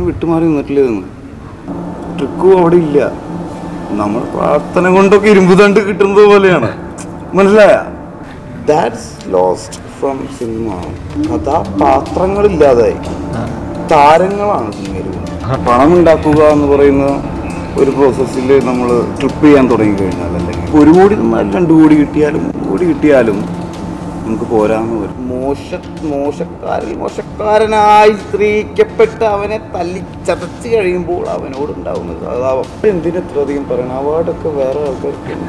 വിട്ടുമാറി നിന്നിട്ടില്ലെന്ന്. ട്രിക്കും അവിടെ ഇല്ല. നമ്മൾ പ്രാർത്ഥന കൊണ്ടൊക്കെ ഇരുമ്പുതണ്ട് കിട്ടുന്നത് പോലെയാണ്. മനസ്സിലായ? That's lost from cinema. കഥാപാത്രങ്ങളില്ലാതായി, താരങ്ങളാണ് സിനിമയിൽ. പണം ഉണ്ടാക്കുക എന്ന് പറയുന്ന ഒരു പ്രോസസ്സിൽ നമ്മൾ ട്രിപ്പ് ചെയ്യാൻ തുടങ്ങിക്കഴിഞ്ഞാൽ, അല്ലെങ്കിൽ 1 കോടി തന്നാലും 2 കോടി കിട്ടിയാലും 3 കോടി കിട്ടിയാലും നമുക്ക് പോരാന്ന് വരും. മോശക്കാരനായി ചിത്രീകരിക്കപ്പെട്ട് അവനെ തല്ലിച്ചതച്ച് കഴിയുമ്പോൾ അവനോടുണ്ടാവുന്ന സഹതാപം. എന്തിനെത്രയധികം പറയണം? അവാർഡൊക്കെ വേറെ ആൾക്കാർക്കുണ്ട്.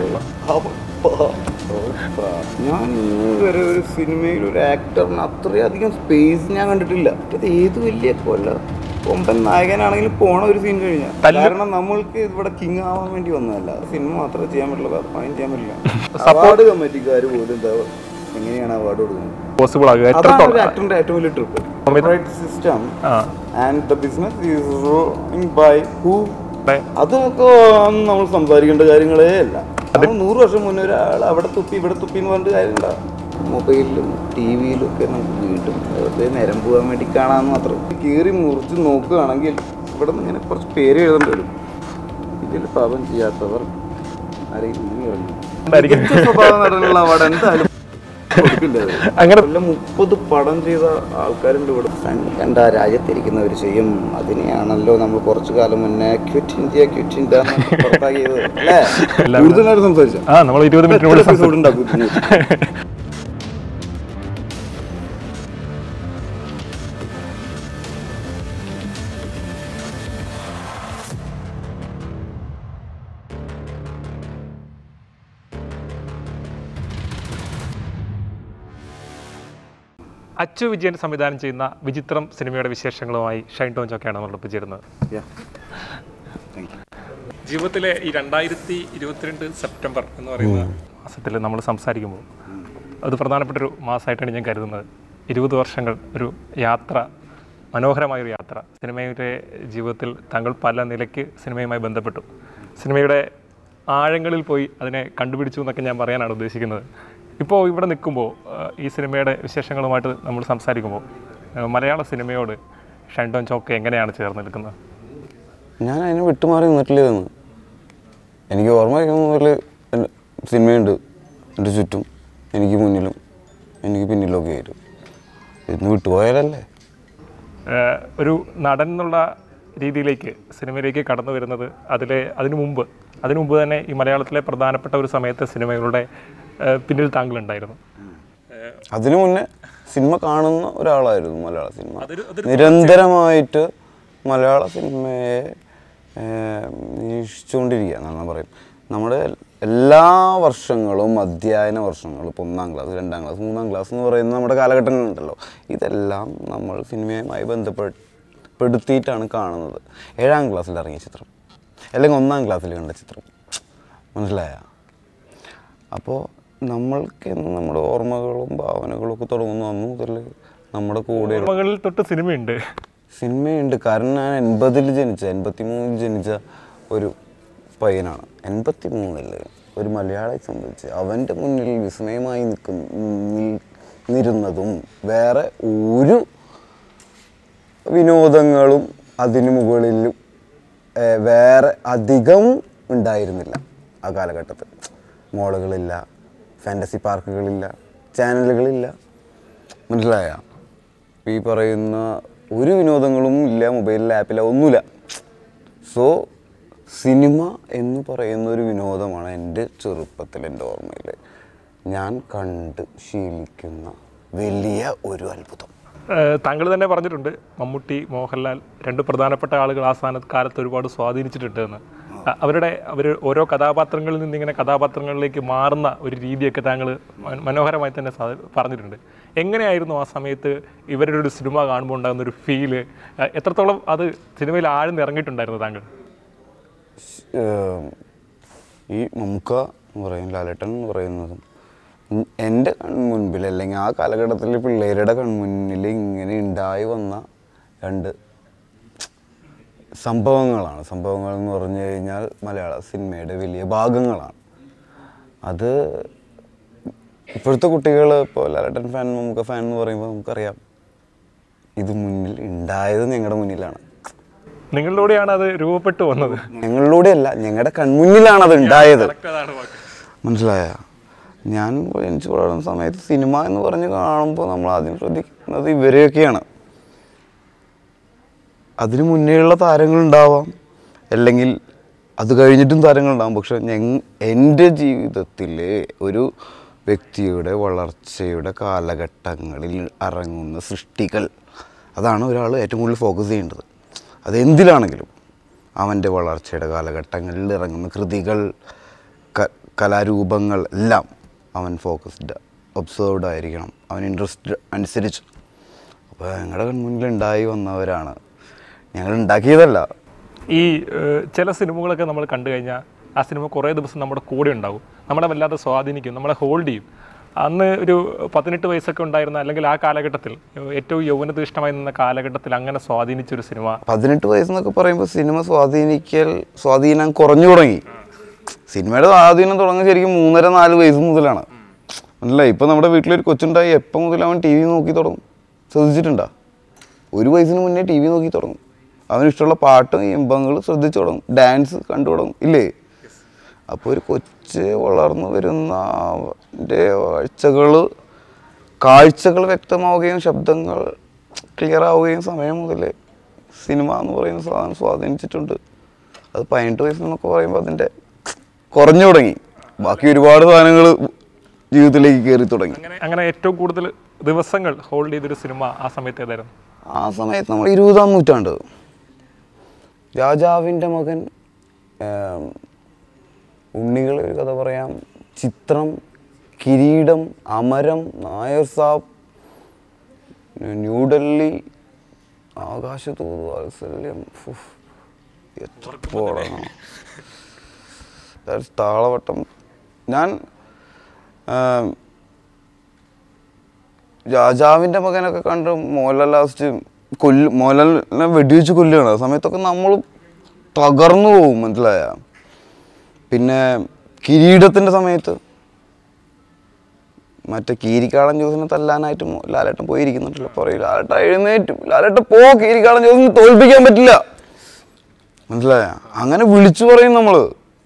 ഞാൻ ഇന്ന് വരെ ഒരു സിനിമയിൽ ഒരു ആക്ടറിന് അത്രയധികം സ്പേസ് ഞാൻ കണ്ടിട്ടില്ല. ഇത് ഏത് വലിയ കൊമ്പൻ നായകനാണെങ്കിലും പോണ ഒരു സീൻ കഴിഞ്ഞാൽ. കാരണം നമ്മൾക്ക് ഇവിടെ കിങ് ആവാൻ വേണ്ടി വന്നതല്ല. സിനിമ മാത്രമേ ചെയ്യാൻ പറ്റുള്ളൂ, പണി ചെയ്യാൻ പറ്റില്ല. അവാർഡ് കമ്മിറ്റിക്കാർ പോലും എന്താ എങ്ങനെയാണ് അവാർഡ് കൊടുക്കുന്നത്? ആക്ടറിന്റെ ഏറ്റവും വലിയ trip system and the business is running by who. അതൊക്കെ നമ്മൾ സംസാരിക്കേണ്ട കാര്യങ്ങളേ അല്ല. 100 വർഷം മുന്നേ ഒരാൾ അവിടെ തുപ്പി ഇവിടെ തുപ്പി എന്ന് പറഞ്ഞിട്ട് കാര്യമുണ്ടാവും. മൊബൈലിലും ടി വിയിലും ഒക്കെ നമുക്ക് വീണ്ടും വെറുതെ നേരം പോകാൻ വേണ്ടി കാണാമെന്ന് മാത്രം. കീറി മുറിച്ച് നോക്കുകയാണെങ്കിൽ ഇവിടെ നിന്ന് ഇങ്ങനെ കുറച്ച് പേര് എഴുതേണ്ടി വരും. ഇതിൽ പാപം ചെയ്യാത്തവർ ആരെയും സ്വഭാവം നടനുള്ള അവാർഡ് എന്തായാലും അങ്ങനെ 30 പടം ചെയ്ത ആൾക്കാരുണ്ട് ഇവിടെ. കണ്ട രാജ്യത്തിരിക്കുന്നവർ ചെയ്യും. അതിനെയാണല്ലോ നമ്മൾ കുറച്ചു കാലം മുന്നേ ക്വിറ്റ് ഇന്ത്യ പുറത്താക്കിയത് അല്ലേ? കൂടുതൽ നേരം സംസാരിച്ചു. അച്ചു വിജയൻ സംവിധാനം ചെയ്യുന്ന വിചിത്രം സിനിമയുടെ വിശേഷങ്ങളുമായി ഷൈൻ ടോൺ ചൊക്കെയാണ് നമ്മളൊപ്പം ചേരുന്നത്. ജീവിതത്തിലെ ഈ 2022 സെപ്റ്റംബർ എന്ന് പറയുന്ന മാസത്തിൽ നമ്മൾ സംസാരിക്കുമ്പോൾ അത് പ്രധാനപ്പെട്ടൊരു മാസമായിട്ടാണ് ഞാൻ കരുതുന്നത്. 20 വർഷങ്ങൾ ഒരു യാത്ര, മനോഹരമായൊരു യാത്ര. സിനിമയുടെ ജീവിതത്തിൽ താങ്കൾ പല നിലയ്ക്ക് സിനിമയുമായി ബന്ധപ്പെട്ടു. സിനിമയുടെ ആഴങ്ങളിൽ പോയി അതിനെ കണ്ടുപിടിച്ചു എന്നൊക്കെ ഞാൻ പറയാനാണ് ഉദ്ദേശിക്കുന്നത്. ഇപ്പോൾ ഇവിടെ നിൽക്കുമ്പോൾ ഈ സിനിമയുടെ വിശേഷങ്ങളുമായിട്ട് നമ്മൾ സംസാരിക്കുമ്പോൾ മലയാള സിനിമയോട് ഷൈൻ ടോൺ ചോക്ക് എങ്ങനെയാണ് ചേർന്ന് നിൽക്കുന്നത്? ഞാൻ അതിനെ വിട്ടുമാറി നിന്നിട്ടില്ലെന്ന്. എനിക്ക് ഓർമ്മ വയ്ക്കുന്ന പോലെ സിനിമയുണ്ട് എൻ്റെ ചുറ്റും, എനിക്ക് മുന്നിലും എനിക്ക് പിന്നിലൊക്കെ ആയിട്ട്. ഇന്ന് വിട്ടുപോയാലല്ലേ. ഒരു നടൻ എന്നുള്ള രീതിയിലേക്ക് സിനിമയിലേക്ക് കടന്നു വരുന്നത് അതിനു മുമ്പ് തന്നെ ഈ മലയാളത്തിലെ പ്രധാനപ്പെട്ട ഒരു സമയത്തെ സിനിമകളുടെ പിന്നിൽ താങ്കളുണ്ടായിരുന്നു. അതിനു മുന്നേ സിനിമ കാണുന്ന ഒരാളായിരുന്നു. മലയാള സിനിമ നിരന്തരമായിട്ട് മലയാള സിനിമയെ നിരീക്ഷിച്ചുകൊണ്ടിരിക്കുക എന്നാണ് പറയും. നമ്മുടെ എല്ലാ വർഷങ്ങളും അധ്യയന വർഷങ്ങളും, ഇപ്പോൾ 1ാം ക്ലാസ് 2ാം ക്ലാസ് 3ാം ക്ലാസ് എന്ന് പറയുന്ന നമ്മുടെ കാലഘട്ടങ്ങളുണ്ടല്ലോ, ഇതെല്ലാം നമ്മൾ സിനിമയുമായി ബന്ധപ്പെടുത്തിയിട്ടാണ് കാണുന്നത്. 7ാം ക്ലാസ്സിൽ ഇറങ്ങിയ ചിത്രം അല്ലെങ്കിൽ 1ാം ക്ലാസ്സിൽ കണ്ട ചിത്രം, മനസ്സിലായ? അപ്പോൾ നമ്മൾക്ക് നമ്മുടെ ഓർമ്മകളും ഭാവനകളും ഒക്കെ തുടങ്ങുന്നു അന്ന് മുതൽ നമ്മുടെ കൂടെ തൊട്ട് സിനിമയുണ്ട്. കാരണം ഞാൻ 80-ൽ ജനിച്ച 83-ൽ ജനിച്ച ഒരു പയ്യനാണ്. 83-ൽ ഒരു മലയാളിയെ സംബന്ധിച്ച് അവൻ്റെ മുന്നിൽ വിസ്മയമായി നിന്നിരുന്നതും വേറെ ഒരു വിനോദങ്ങളും അതിനു മുകളിലും വേറെ അധികം ഉണ്ടായിരുന്നില്ല ആ കാലഘട്ടത്തിൽ. മോളുകളില്ല, ഫാൻറ്റസി പാർക്കുകളില്ല, ചാനലുകളില്ല, മനസ്സിലായ? ഈ പറയുന്ന ഒരു വിനോദങ്ങളും ഇല്ല, മൊബൈലിൽ ആപ്പില്ല, ഒന്നുമില്ല. സോ സിനിമ എന്ന് പറയുന്ന ഒരു വിനോദമാണ് എൻ്റെ ചെറുപ്പത്തിൽ, എൻ്റെ ഓർമ്മയിൽ ഞാൻ കണ്ട് ശീലിക്കുന്ന വലിയ ഒരു അത്ഭുതം. താങ്കൾ തന്നെ പറഞ്ഞിട്ടുണ്ട്, മമ്മൂട്ടി, മോഹൻലാൽ 2 പ്രധാനപ്പെട്ട ആളുകൾ ആ കാലത്ത് ഒരുപാട് സ്വാധീനിച്ചിട്ടുണ്ട് എന്ന്. അവർ ഓരോ കഥാപാത്രങ്ങളിൽ നിന്നിങ്ങനെ കഥാപാത്രങ്ങളിലേക്ക് മാറുന്ന ഒരു രീതിയൊക്കെ താങ്കൾ മനോഹരമായി തന്നെ പറഞ്ഞിട്ടുണ്ട്. എങ്ങനെയായിരുന്നു ആ സമയത്ത് ഇവരുടെ ഒരു സിനിമ കാണുമ്പോൾ ഉണ്ടാകുന്നൊരു ഫീല്? എത്രത്തോളം അത് സിനിമയിൽ ആഴ്ന്ന് ഇറങ്ങിയിട്ടുണ്ടായിരുന്നു താങ്കൾ? ഈ മമ്മൂക്ക എന്ന് പറയും, ലാലേട്ടൻ എന്ന് പറയുന്നതും എൻ്റെ കൺമുൻപിൽ അല്ലെങ്കിൽ ആ കാലഘട്ടത്തിൽ പിള്ളേരുടെ കൺമുന്നിൽ ഇങ്ങനെ ഉണ്ടായി വന്ന 2 സംഭവങ്ങളാണ്. സംഭവങ്ങൾ എന്ന് പറഞ്ഞു കഴിഞ്ഞാൽ മലയാള സിനിമയുടെ വലിയ ഭാഗങ്ങളാണ്. അത് ഇപ്പോഴത്തെ കുട്ടികൾ ഇപ്പോൾ ലാലേട്ടൻ ഫാൻ, മമ്മൂക്ക ഫാൻ എന്ന് പറയുമ്പോൾ നമുക്കറിയാം ഇത് മുന്നിൽ ഉണ്ടായത് ഞങ്ങളുടെ മുന്നിലാണ്. നിങ്ങളിലൂടെയാണ് അത് രൂപപ്പെട്ടു വന്നത്. ഞങ്ങളിലൂടെയല്ല, ഞങ്ങളുടെ കൺമുന്നിലാണ് അത് ഉണ്ടായത്. മനസ്സിലായ? ഞാൻ ജനിച്ചു വളർന്ന സമയത്ത് സിനിമ എന്ന് പറഞ്ഞ് കാണുമ്പോൾ നമ്മൾ ആദ്യം ശ്രദ്ധിക്കുന്നത് ഇവരെയൊക്കെയാണ്. അതിനു മുന്നേയുള്ള താരങ്ങളുണ്ടാവാം, അല്ലെങ്കിൽ അത് കഴിഞ്ഞിട്ടും താരങ്ങളുണ്ടാകും. പക്ഷെ എൻ്റെ ജീവിതത്തിൽ ഒരു വ്യക്തിയുടെ വളർച്ചയുടെ കാലഘട്ടങ്ങളിൽ ഇറങ്ങുന്ന സൃഷ്ടികൾ, അതാണ് ഒരാൾ ഏറ്റവും കൂടുതൽ ഫോക്കസ് ചെയ്യേണ്ടത്. അതെന്തിലാണെങ്കിലും അവൻ്റെ വളർച്ചയുടെ കാലഘട്ടങ്ങളിൽ ഇറങ്ങുന്ന കൃതികൾ, കലാരൂപങ്ങൾ എല്ലാം അവൻ ഫോക്കസ്ഡ്, ഒബ്സേർവ്ഡ് ആയിരിക്കണം, അവൻ ഇൻട്രസ്റ്റ് അനുസരിച്ച്. അപ്പോൾ ഞങ്ങളുടെ കൺമുന്നിലുണ്ടായി വന്നവരാണ്, ഞങ്ങൾ ഉണ്ടാക്കിയതല്ല. ഈ ചില സിനിമകളൊക്കെ നമ്മൾ കണ്ടു കഴിഞ്ഞാൽ ആ സിനിമ കുറേ ദിവസം നമ്മുടെ കൂടെ ഉണ്ടാവും, നമ്മളെ വല്ലാതെ സ്വാധീനിക്കും, നമ്മളെ ഹോൾഡ് ചെയ്യും. അന്ന് ഒരു 18 വയസ്സൊക്കെ ഉണ്ടായിരുന്ന, അല്ലെങ്കിൽ ആ കാലഘട്ടത്തിൽ ഏറ്റവും യൗവനത ഇഷ്ടമായി നിന്ന കാലഘട്ടത്തിൽ അങ്ങനെ സ്വാധീനിച്ചൊരു സിനിമ. 18 വയസ്സെന്നൊക്കെ പറയുമ്പോൾ സിനിമ സ്വാധീനം കുറഞ്ഞു തുടങ്ങി. സിനിമയുടെ സ്വാധീനം തുടങ്ങുന്നത് ശരിക്കും 3-4 വയസ്സ് മുതലാണ്. അല്ല, ഇപ്പം നമ്മുടെ വീട്ടിലൊരു കൊച്ചുണ്ടായി, എപ്പം മുതൽ അവൻ TV നോക്കി തുടങ്ങും? ശ്രദ്ധിച്ചിട്ടുണ്ടോ? 1 വയസ്സിന് മുന്നേ TV നോക്കി തുടങ്ങും. അവനിഷ്ടമുള്ള പാട്ടും ഇമ്പങ്ങൾ ശ്രദ്ധിച്ചു തുടങ്ങും, ഡാൻസ് കണ്ടു തുടങ്ങും, ഇല്ലേ? അപ്പോൾ ഒരു കൊച്ച് വളർന്നു വരുന്ന അവൻ്റെ കാഴ്ചകൾ വ്യക്തമാവുകയും ശബ്ദങ്ങൾ ക്ലിയർ ആവുകയും സമയം മുതൽ സിനിമ എന്ന് പറയുന്ന സാധനം സ്വാധീനിച്ചിട്ടുണ്ട്. അത് 18 വയസ്സെന്നൊക്കെ പറയുമ്പോൾ അതിൻ്റെ കുറഞ്ഞു തുടങ്ങി. ബാക്കി ഒരുപാട് സാധനങ്ങൾ ജീവിതത്തിലേക്ക് കയറി തുടങ്ങി. അങ്ങനെ ഏറ്റവും കൂടുതൽ ദിവസങ്ങൾ ഹോൾഡ് ചെയ്തൊരു സിനിമ ആ സമയത്ത് ഏതായിരുന്നു? ആ സമയത്ത് നമ്മൾ 20-ാം നൂറ്റാണ്ട്, രാജാവിൻ്റെ മകൻ, ഉണ്ണികളെ ഒരു കഥ പറയാം, ചിത്രം, കിരീടം, അമരം, നായർ സാബ്, ന്യൂഡൽഹി, ആകാശതൂത്, വാത്സല്യം, താളവട്ടം. ഞാൻ രാജാവിൻ്റെ മകനൊക്കെ കണ്ട് മോഹൻലാൽ ലാസ്റ്റ് മോഹൻലാലിനെ വെടിവെച്ച് കൊല്ലുകയാണ്. ആ സമയത്തൊക്കെ നമ്മൾ തകർന്നു പോകും, മനസ്സിലായ? പിന്നെ കിരീടത്തിൻ്റെ സമയത്ത് മറ്റേ കീരിക്കാടൻ ജോസിനെ തല്ലാനായിട്ട് ലാലേട്ടൻ പോയിരിക്കുന്നുണ്ടല്ലോ, പറയും ലാലേട്ടൻ എഴുന്നേറ്റും, ലാലേട്ടൻ പോ, കീരിക്കാടൻ ജോസിനെ തോൽപ്പിക്കാൻ പറ്റില്ല, മനസ്സിലായ? അങ്ങനെ വിളിച്ചു പറയും നമ്മൾ.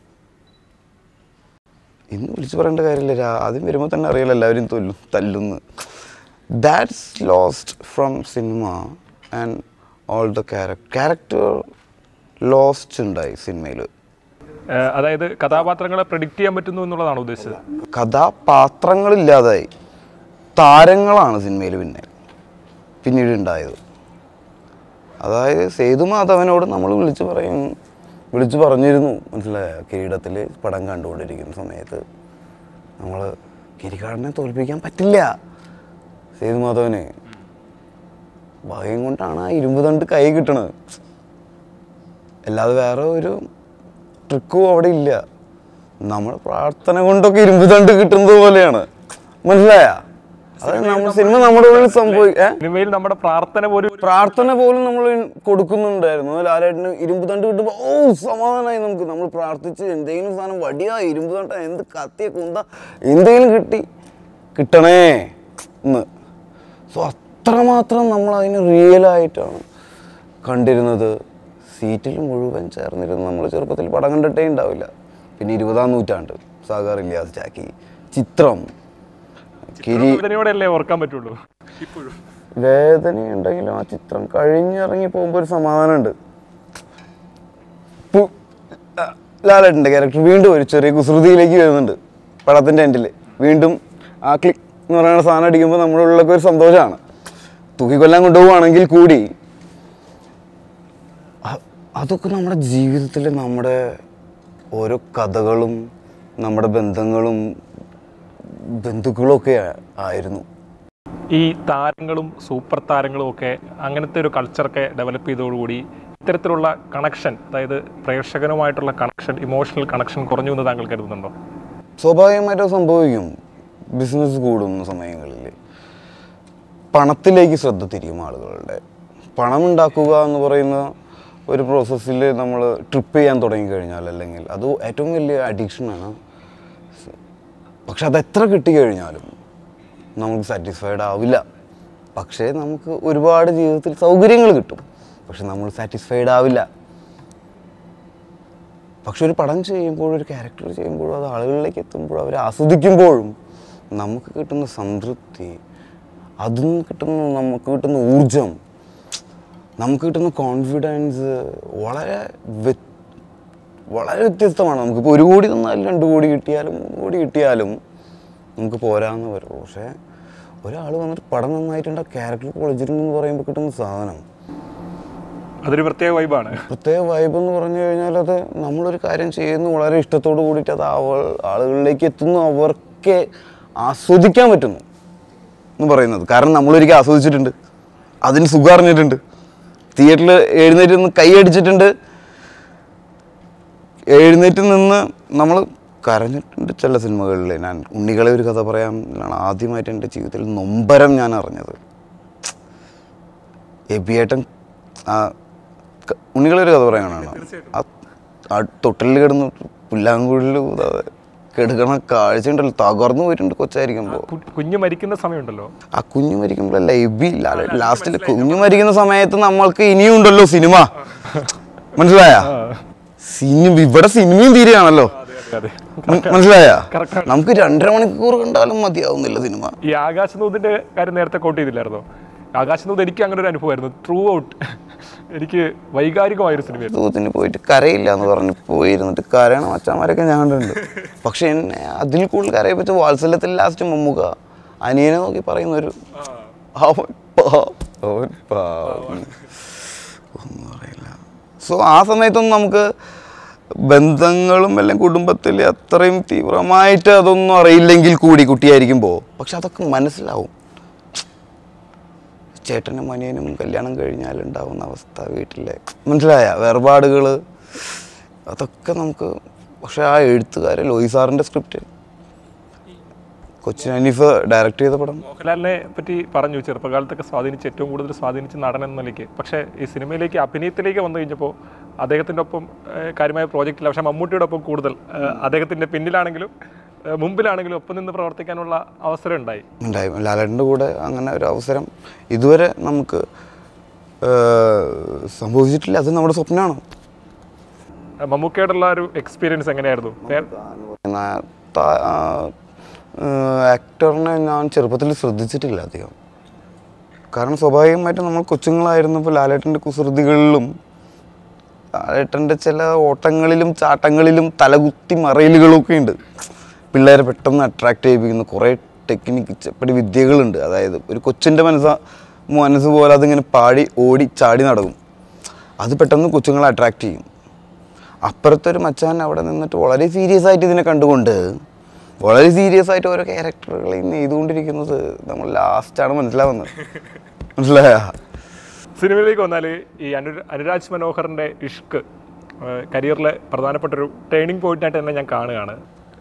ഇന്ന് വിളിച്ചു പറയേണ്ട കാര്യമില്ല, ആദ്യം വരുമ്പോൾ തന്നെ അറിയില്ല എല്ലാവരും തല്ലുന്ന്. That's lost from cinema and all the character lost ഉണ്ടായി സിനിമയിൽ. അതായത് കഥാപാത്രങ്ങളെ പ്രെഡിക്റ്റ് ചെയ്യാൻ പറ്റുന്നു എന്നുള്ളതാണ് ഉദ്ദേശിച്ചത്. കഥാപാത്രങ്ങളില്ലാതായി, താരങ്ങളാണ് സിനിമയിൽ പിന്നീട് ഉണ്ടായത്. അതായത് സേതുമാധവനോട് നമ്മൾ വിളിച്ചു പറഞ്ഞിരുന്നു, മനസ്സിലായ? കിരീടത്തിൽ പടം കണ്ടുകൊണ്ടിരിക്കുന്ന സമയത്ത് നമ്മൾ കിരീടനെ തോൽപ്പിക്കാൻ പറ്റില്ല സേതുമാധവന്. ഭാഗ്യം കൊണ്ടാണ് ആ ഇരുമ്പ് തണ്ട് കൈ കിട്ടണത്, അല്ലാതെ വേറെ ഒരു ട്രിക്കും അവിടെ ഇല്ല. നമ്മുടെ പ്രാർത്ഥന കൊണ്ടൊക്കെ ഇരുമ്പ് തണ്ട് കിട്ടുന്നത് പോലെയാണ്, മനസ്സിലായ? അതായത് നമ്മുടെ സിനിമ നമ്മുടെ ഉള്ളിൽ സിനിമയിൽ നമ്മുടെ പ്രാർത്ഥന പോലും നമ്മൾ കൊടുക്കുന്നുണ്ടായിരുന്നു. ലാലേട്ടന് ഇരുമ്പ് തണ്ട് കിട്ടുമ്പോൾ സമാധാനമായി. നമ്മൾ പ്രാർത്ഥിച്ച് എന്തെങ്കിലും സാധനം വടിയാ, ഇരുമ്പ് തണ്ട, എന്ത് കത്തിയ കുന്ത, എന്തെങ്കിലും കിട്ടണേ എന്ന്. സോ അത്രമാത്രം നമ്മൾ അതിന് റിയലായിട്ടാണ് കണ്ടിരുന്നത്. സീറ്റിൽ മുഴുവൻ ചേർന്നിരുന്നു. നമ്മൾ ചെറുപ്പത്തിൽ പടം കണ്ടിട്ടേ ഉണ്ടാവില്ല. പിന്നെ 20-ാം നൂറ്റാണ്ട്, സാഗർ, ഇലിയാസ്, ചാക്കി, ചിത്രം, വേദനയോടെയല്ലേ ഓർക്കാൻ പറ്റുള്ളൂ. വേദനയുണ്ടെങ്കിലും ആ ചിത്രം കഴിഞ്ഞിറങ്ങി പോകുമ്പോൾ ഒരു സമാധാനമുണ്ട്. ലാലേട്ടൻ്റെ ക്യാരക്ടർ വീണ്ടും ഒരു ചെറിയ കുസൃതിയിലേക്ക് വരുന്നുണ്ട് പടത്തിൻ്റെ എൻഡിൽ. വീണ്ടും ആ ക്ലിക്ക് എന്ന് പറയുന്ന സാധനം അടിക്കുമ്പോൾ നമ്മുടെ ഉള്ളിലൊക്കെ ഒരു സന്തോഷമാണ്. തൂക്കിക്കൊല്ലാൻ കൊണ്ടുപോവുകയാണെങ്കിൽ കൂടി അതൊക്കെ നമ്മുടെ ജീവിതത്തിൽ നമ്മുടെ ഓരോ കഥകളും നമ്മുടെ ബന്ധുക്കളൊക്കെ ആയിരുന്നു. ഈ താരങ്ങളും സൂപ്പർ താരങ്ങളും ഒക്കെ അങ്ങനത്തെ ഒരു കൾച്ചറൊക്കെ ഡെവലപ്പ് ചെയ്തതോടുകൂടി ഇത്തരത്തിലുള്ള കണക്ഷൻ, അതായത് പ്രേക്ഷകനുമായിട്ടുള്ള കണക്ഷൻ, ഇമോഷണൽ കണക്ഷൻ കുറഞ്ഞു എന്ന് താങ്കൾ കരുതുന്നുണ്ടോ? സ്വാഭാവികമായിട്ട് സംഭവിക്കും. ബിസിനസ് കൂടുന്ന സമയങ്ങളിൽ പണത്തിലേക്ക് ശ്രദ്ധ തിരിയും ആളുകളുടെ. പണം ഉണ്ടാക്കുക എന്ന് പറയുന്ന ഒരു പ്രോസസ്സിൽ നമ്മൾ ട്രിപ്പ് ചെയ്യാൻ തുടങ്ങിക്കഴിഞ്ഞാൽ, അല്ലെങ്കിൽ അത് ഏറ്റവും വലിയ അഡിക്ഷനാണ്. പക്ഷെ അതെത്ര കിട്ടിക്കഴിഞ്ഞാലും നമുക്ക് സാറ്റിസ്ഫൈഡ് ആവില്ല. പക്ഷേ നമുക്ക് ഒരുപാട് ജീവിതത്തിൽ സൗകര്യങ്ങൾ കിട്ടും. പക്ഷെ നമ്മൾ സാറ്റിസ്ഫൈഡ് ആവില്ല. പക്ഷെ ഒരു പടം ചെയ്യുമ്പോഴും ഒരു ക്യാരക്ടർ ചെയ്യുമ്പോഴും അത് ആളുകളിലേക്ക് എത്തുമ്പോഴും അവർ ആസ്വദിക്കുമ്പോഴും നമുക്ക് കിട്ടുന്ന സംതൃപ്തി, അതിൽ നിന്ന് നമുക്ക് കിട്ടുന്ന ഊർജം, നമുക്ക് കിട്ടുന്ന കോൺഫിഡൻസ് വളരെ വളരെ വ്യത്യസ്തമാണ്. നമുക്കിപ്പോൾ 1 കോടി തന്നാലും 2 കോടി കിട്ടിയാലും 3 കോടി കിട്ടിയാലും നമുക്ക് പോരാന്ന് വരുള്ളൂ. പക്ഷേ ഒരാൾ വന്നിട്ട് പടം നന്നായിട്ടുണ്ട്, ക്യാരക്ടർ പൊളിച്ചിട്ടുണ്ടെന്ന് പറയുമ്പോൾ കിട്ടുന്ന സാധനം അതൊരു പ്രത്യേക വൈബാണ്. പ്രത്യേക വൈബ് എന്ന് പറഞ്ഞു കഴിഞ്ഞാൽ അത് നമ്മളൊരു കാര്യം ചെയ്യുന്നു വളരെ ഇഷ്ടത്തോട് കൂടിയിട്ട് അത് ആളുകളിലേക്ക് എത്തുന്നു, അവർക്ക് ആസ്വദിക്കാൻ പറ്റുന്നു എന്ന് പറയുന്നത്. കാരണം നമ്മളൊരിക്കൽ ആസ്വദിച്ചിട്ടുണ്ട്, അതിന് സുഖം അറിഞ്ഞിട്ടുണ്ട്, തിയേറ്ററിൽ എഴുന്നേറ്റ് നിന്ന് കൈയടിച്ചിട്ടുണ്ട്, എഴുന്നേറ്റ് നിന്ന് നമ്മൾ കരഞ്ഞിട്ടുണ്ട് ചില സിനിമകളിൽ. ഞാൻ ഉണ്ണികളെ ഒരു കഥ പറയാൻ ആദ്യമായിട്ട് എൻ്റെ ജീവിതത്തിൽ നൊമ്പരം ഞാൻ അറിഞ്ഞത്. എബിയേട്ടൻ ഉണ്ണികളെ ഒരു കഥ പറയാനാണ്. ആ തൊട്ടിലിൽ കിടന്ന് പുല്ലാങ്കുഴലിൽ കെടുക്കണ കാഴ്ച ഉണ്ടല്ലോ, തകർന്നു പോയിട്ടുണ്ട് കൊച്ചായിരിക്കുമ്പോൾ. കുഞ്ഞ് മരിക്കുന്ന സമയമുണ്ടല്ലോ, ആ കുഞ്ഞു മരിക്കുമ്പോഴല്ല ലാസ്റ്റിൽ കുഞ്ഞു മരിക്കുന്ന സമയത്ത് നമ്മൾക്ക് ഇനിയും ഉണ്ടല്ലോ സിനിമ, മനസ്സിലായ? ഇവിടെ സിനിമയും തീരെയാണല്ലോ, മനസ്സിലായ? നമുക്ക് 2.5 മണിക്കൂർ കണ്ടാലും മതിയാവുന്നില്ല സിനിമ. ഈ ആകാശദൂതിന്റെ കാര്യം നേരത്തെ കോട്ട് ചെയ്തില്ലായിരുന്നോ? ആകാശദൂത് എനിക്ക് അങ്ങനെ ഒരു അനുഭവമായിരുന്നു. ത്രൂ ഔട്ട് എനിക്ക് വൈകാരികമായൊരു സിനിമയായിരുന്നു. ദൂതിന് പോയിട്ട് കരയില്ല എന്ന് പറഞ്ഞ് പോയിരുന്നിട്ട് കരയണ മച്ചാന്മാരൊക്കെ ഞാൻ കണ്ടിട്ടുണ്ട്. പക്ഷെ എന്നെ അതിൽ കൂടുതൽ കരയിപ്പിച്ച വാത്സല്യത്തിൽ ലാസ്റ്റ് മമ്മൂക്ക അനിയനെ നോക്കി പറയുന്നൊരു ഒന്നും അറിയില്ല. സോ ആ സമയത്തൊന്നും നമുക്ക് ബന്ധങ്ങളും എല്ലാം കുടുംബത്തിൽ അത്രയും തീവ്രമായിട്ട് അതൊന്നും അറിയില്ലെങ്കിൽ കൂടി കുട്ടിയായിരിക്കുമ്പോൾ പക്ഷെ അതൊക്കെ മനസ്സിലാവും. ചേട്ടനും അനിയനും കല്യാണം കഴിഞ്ഞാലുണ്ടാവുന്ന അവസ്ഥ, വീട്ടിലെ മനസ്സിലായ വേർപാടുകൾ, അതൊക്കെ നമുക്ക്. പക്ഷെ ആ എഴുത്തുകാരൻ ലോയി സാറിൻ്റെ സ്ക്രിപ്റ്റ്, കൊച്ചിൻ ഹനീഫ് ഡയറക്റ്റ് ചെയ്ത പടം. മോഹൻലാലിനെ പറ്റി പറഞ്ഞു, ചെറുപ്പകാലത്തൊക്കെ ഏറ്റവും കൂടുതൽ സ്വാധീനിച്ച നടൻ എന്ന നിലയ്ക്ക്. പക്ഷേ ഈ സിനിമയിലേക്ക് അഭിനയത്തിലേക്ക് വന്നു കഴിഞ്ഞപ്പോൾ അദ്ദേഹത്തിൻ്റെ ഒപ്പം കാര്യമായ പ്രോജക്റ്റില്ല. പക്ഷേ മമ്മൂട്ടിയുടെ ഒപ്പം കൂടുതൽ അദ്ദേഹത്തിൻ്റെ പിന്നിലാണെങ്കിലും മുമ്പിലാണെങ്കിലും ഒപ്പം നിന്ന് പ്രവർത്തിക്കാനുള്ള അവസരം ഉണ്ടായി. ലാലേട്ടൻ്റെ കൂടെ അങ്ങനെ ഒരു അവസരം ഇതുവരെ നമുക്ക് സംഭവിച്ചിട്ടില്ല. അത് നമ്മുടെ സ്വപ്നമാണ്. മമ്മൂക്കയോടുള്ള ഒരു എക്സ്പീരിയൻസ് എങ്ങനെയായിരുന്നു? ആക്ടറിനെ ഞാൻ ചെറുപ്പത്തിൽ ശ്രദ്ധിച്ചിട്ടില്ല അധികം. കാരണം സ്വാഭാവികമായിട്ടും നമ്മൾ കൊച്ചുങ്ങളായിരുന്നപ്പോൾ ലാലേട്ടൻ്റെ കുസൃതികളിലും ലാലേട്ടൻ്റെ ചില ഓട്ടങ്ങളിലും ചാട്ടങ്ങളിലും തലകുത്തി മറയലുകളൊക്കെ ഉണ്ട്. പിള്ളേരെ പെട്ടെന്ന് അട്രാക്റ്റ് ചെയ്യിപ്പിക്കുന്ന കുറേ ടെക്നിക്ക് ചെപ്പടി വിദ്യകളുണ്ട്. അതായത് ഒരു കൊച്ചിൻ്റെ മനസ്സ് പോലെ അതിങ്ങനെ പാടി ഓടി ചാടി നടക്കും. അത് പെട്ടെന്ന് കൊച്ചുങ്ങളെ അട്രാക്റ്റ് ചെയ്യും. അപ്പുറത്തൊരു മച്ചാൻ അവിടെ നിന്നിട്ട് വളരെ സീരിയസ് ആയിട്ട് ഇതിനെ കണ്ടുകൊണ്ട് വളരെ സീരിയസ് ആയിട്ട് ഓരോ ക്യാരക്ടറുകൾ ഇന്ന് ചെയ്തുകൊണ്ടിരിക്കുന്നത് നമ്മൾ ലാസ്റ്റാണ് മനസ്സിലാവുന്നത്. മനസ്സിലായ? സിനിമയിലേക്ക് വന്നാൽ ഈ അനുരാജ് മനോഹറിൻ്റെ ഇഷ്ക് കരിയറിലെ പ്രധാനപ്പെട്ടൊരു ടേണിംഗ് പോയിന്റായിട്ട് തന്നെ ഞാൻ കാണുകയാണ്.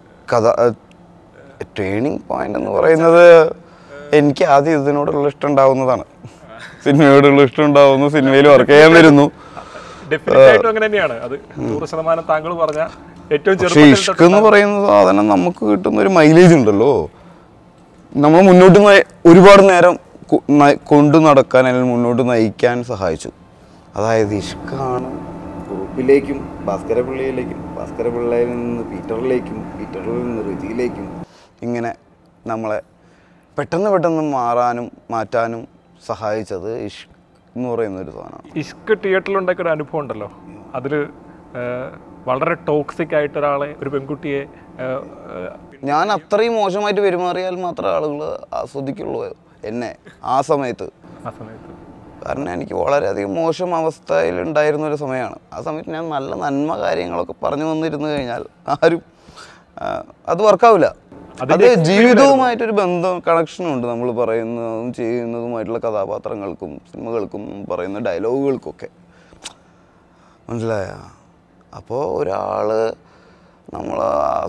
ടേണിംഗ് പോയിന്റ് എന്ന് പറയുന്നത് എനിക്ക് ആദ്യം ഇതിനോടുള്ള ഇഷ്ടം ഉണ്ടാവുന്നതാണ്. സിനിമയോടുള്ള ഇഷ്ടം ഉണ്ടാവുന്നു, സിനിമയിൽ വർക്ക് ചെയ്യാൻ വരുന്നു. അങ്ങനെ തന്നെയാണ് അത് 100% താങ്കൾ പറഞ്ഞ ഏറ്റവും പക്ഷേ ഇഷ്ക് എന്ന് പറയുന്ന സാധനം നമുക്ക് കിട്ടുന്ന ഒരു മൈലേജ് ഉണ്ടല്ലോ. നമ്മൾ മുന്നോട്ട് ഒരുപാട് നേരം കൊണ്ടു നടക്കാൻ അല്ലെങ്കിൽ മുന്നോട്ട് നയിക്കാൻ സഹായിച്ചു. അതായത് ഇഷ്കാണ് ഗ്രൂപ്പിലേക്കും ഭാസ്കരപിള്ളയിലേക്കും, ഭാസ്കരപിള്ളയിൽ നിന്ന് പീറ്ററിലേക്കും, പീറ്ററിൽ നിന്ന് റിജിയിലേക്കും ഇങ്ങനെ നമ്മളെ പെട്ടെന്ന് മാറ്റാനും സഹായിച്ചത് ഇഷ്ക് എന്ന് പറയുന്ന ഒരു സാധനമാണ്. ഇഷ്ക് തിയേറ്ററിലുണ്ടാക്കിയ ഒരു അനുഭവം ഉണ്ടല്ലോ, അതിൽ വളരെ ടോക്സിക് ആയിട്ട് ഒരു പെൺകുട്ടിയെ ഞാൻ അത്രയും മോശമായിട്ട് പെരുമാറിയാൽ മാത്രമേ ആളുകൾ ആസ്വദിക്കുള്ളൂ എന്നെ ആ സമയത്ത്. കാരണം എനിക്ക് വളരെയധികം മോശം അവസ്ഥയിലുണ്ടായിരുന്ന ഒരു സമയമാണ്. ആ സമയത്ത് ഞാൻ നല്ല നന്മ കാര്യങ്ങളൊക്കെ പറഞ്ഞു വന്നിരുന്നു കഴിഞ്ഞാൽ ആരും അത് വർക്കാവില്ല. അത് ജീവിതവുമായിട്ടൊരു കണക്ഷനുണ്ട്. നമ്മൾ പറയുന്നതും ചെയ്യുന്നതുമായിട്ടുള്ള കഥാപാത്രങ്ങൾക്കും സിനിമകൾക്കും പറയുന്ന ഡയലോഗുകൾക്കൊക്കെ, മനസ്സിലായ? അപ്പോൾ ഒരാൾ നമ്മൾ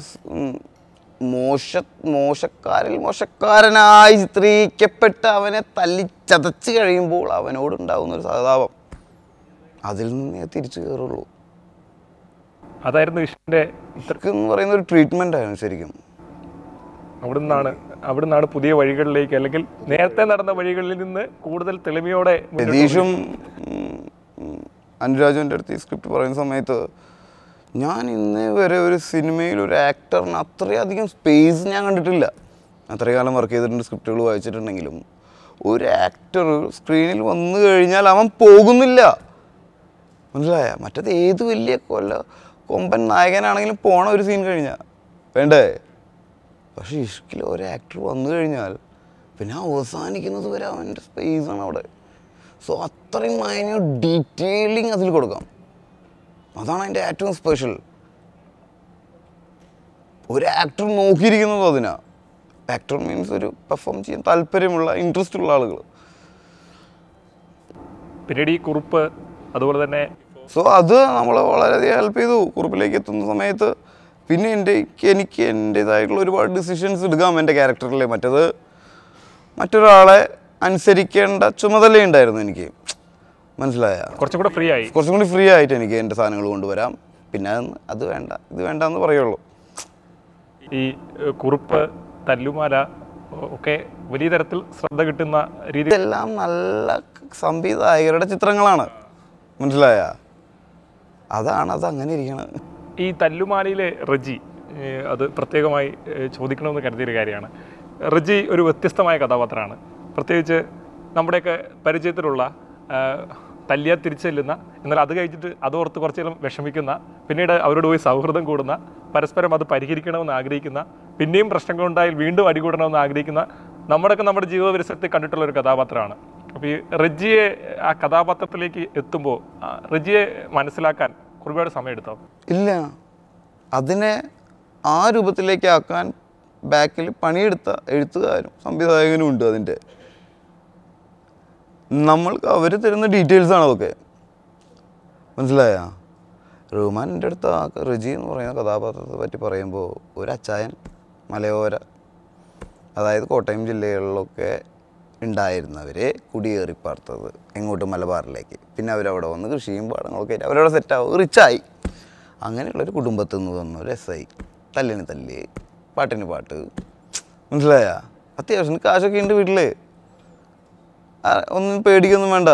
മോശക്കാരനായി ചിത്രീകരിക്കപ്പെട്ട് അവനെ തല്ലിച്ചതച്ച് കഴിയുമ്പോൾ അവനോടുണ്ടാകുന്ന ഒരു സഹതാപം, അതിൽ നിന്നേ തിരിച്ചു കയറുള്ളൂ. അതായിരുന്നു ഇഷ്കിൻ്റെ എന്ന് പറയുന്ന ഒരു ട്രീറ്റ്മെൻ്റ് ആയിരുന്നു ശരിക്കും. അവിടുന്നാണ് പുതിയ വഴികളിലേക്ക്, അല്ലെങ്കിൽ നേരത്തെ നടന്ന വഴികളിൽ നിന്ന് കൂടുതൽ തെളിമയോടെ രതീഷും അനുരാജുവിൻ്റെ അടുത്ത് ഈ സ്ക്രിപ്റ്റ് പറയുന്ന സമയത്ത് ഞാൻ ഇന്നേ വരെ ഒരു സിനിമയിൽ ഒരു ആക്ടറിന് അത്രയധികം സ്പേസ് ഞാൻ കണ്ടിട്ടില്ല. അത്രയും കാലം വർക്ക് ചെയ്തിട്ടുണ്ട്, സ്ക്രിപ്റ്റുകൾ വായിച്ചിട്ടുണ്ടെങ്കിലും ഒരു ആക്ടർ സ്ക്രീനിൽ വന്നു കഴിഞ്ഞാൽ അവൻ പോകുന്നില്ല. മനസ്സിലായ? മറ്റേത് ഏത് വലിയ കൊമ്പൻ നായകനാണെങ്കിലും പോണ ഒരു സീൻ കഴിഞ്ഞാൽ വേണ്ടേ? പക്ഷേ ഇഷ്കിൽ ഒരു ആക്ടർ വന്നു കഴിഞ്ഞാൽ പിന്നെ അവസാനിക്കുന്നത് വരെ അവൻ്റെ സ്പേസാണ് അവിടെ. സോ അത്രയും മൈന്യൂട്ട് ഡീറ്റെയിലിംഗ് അതിൽ കൊടുക്കാം. അതാണ് അതിൻ്റെ ഏറ്റവും സ്പെഷ്യൽ. ഒരു ആക്ടർ നോക്കിയിരിക്കുന്നത് അതിനാ. ആക്ടർ മീൻസ് ഒരു പെർഫോം ചെയ്യാൻ താല്പര്യമുള്ള ഇൻട്രസ്റ്റ് ഉള്ള ആളുകൾ. പിന്നീട് ഈ കുറിപ്പ് അതുപോലെ തന്നെ സോ അത് നമ്മളെ വളരെയധികം ഹെൽപ്പ് ചെയ്തു കുറിപ്പിലേക്ക് എത്തുന്ന സമയത്ത്. പിന്നെ എനിക്ക് എൻ്റേതായിട്ടുള്ള ഒരുപാട് ഡിസിഷൻസ് എടുക്കാം എൻ്റെ ക്യാരക്ടറിൽ. മറ്റൊരാളെ അനുസരിക്കേണ്ട ചുമതലയുണ്ടായിരുന്നു എനിക്ക്. മനസ്സിലായ? കുറച്ചും കൂടി ഫ്രീ ആയിട്ട് എനിക്ക് എൻ്റെ സാധനങ്ങൾ കൊണ്ടുവരാം. പിന്നെ അത് വേണ്ട ഇത് വേണ്ട എന്ന് പറയുള്ളൂ. ഈ കുറിപ്പ്, തല്ലുമാല ഒക്കെ വലിയ തരത്തിൽ ശ്രദ്ധ കിട്ടുന്ന രീതി. ഇതെല്ലാം നല്ല സംവിധായകരുടെ ചിത്രങ്ങളാണ്. മനസ്സിലായ? അത് അങ്ങനെ ഇരിക്കണം. ഈ തല്ലുമാലയിലെ റജി, അത് പ്രത്യേകമായി ചോദിക്കണമെന്ന് കരുതിയൊരു കാര്യമാണ്. റജി ഒരു വ്യത്യസ്തമായ കഥാപാത്രമാണ്. പ്രത്യേകിച്ച് നമ്മുടെയൊക്കെ പരിചയത്തിലുള്ള തല്ലിയാൽ തിരിച്ചെല്ലുന്ന, എന്നാൽ അത് കഴിഞ്ഞിട്ട് അതോർത്ത് കുറച്ചു നേരം വിഷമിക്കുന്ന, പിന്നീട് അവരോട് പോയി സൗഹൃദം കൂടുന്ന, പരസ്പരം അത് പരിഹരിക്കണമെന്ന് ആഗ്രഹിക്കുന്ന, പിന്നെയും പ്രശ്നങ്ങളുണ്ടായാൽ വീണ്ടും അടികൂടണമെന്ന് ആഗ്രഹിക്കുന്ന, നമ്മുടെ ജീവിത പരിസരത്തിൽ കണ്ടിട്ടുള്ള ഒരു കഥാപാത്രമാണ്. അപ്പോൾ ഈ റജിയെ ആ കഥാപാത്രത്തിലേക്ക് എത്തുമ്പോൾ റജിയെ മനസ്സിലാക്കാൻ ഒരുപാട് സമയം എടുത്തോ? ഇല്ല, അതിനെ ആ രൂപത്തിലേക്ക് ആക്കാൻ ബാക്കിൽ പണിയെടുത്ത എഴുത്തുകാരും സംവിധായകനും ഉണ്ട്. അതിൻ്റെ നമ്മൾക്ക് അവർ തരുന്ന ഡീറ്റെയിൽസാണ് അതൊക്കെ. മനസ്സിലായ? റഹ്മാൻ്റെ അടുത്ത് ആ റജി എന്ന് പറയുന്ന കഥാപാത്രത്തെ പറ്റി പറയുമ്പോൾ ഒരു അച്ചായൻ മലയോര, അതായത് കോട്ടയം ജില്ലകളിലൊക്കെ ഉണ്ടായിരുന്നവർ കുടിയേറിപ്പാർത്തത് എങ്ങോട്ട് മലബാറിലേക്ക്. പിന്നെ അവരവിടെ വന്ന് കൃഷിയും പാടങ്ങളൊക്കെ ആയിട്ട് അവരവിടെ സെറ്റാവും, റിച്ചായി. അങ്ങനെയുള്ളൊരു കുടുംബത്തിൽ നിന്ന് വന്ന ഒരു SI. തല്ലിന് തല്ലി, പാട്ടിന് പാട്ട്. മനസ്സിലായ? അത്യാവശ്യം കാശൊക്കെ ഉണ്ട് വീട്ടിൽ, ഒന്നും പേടിക്കൊന്നും വേണ്ട.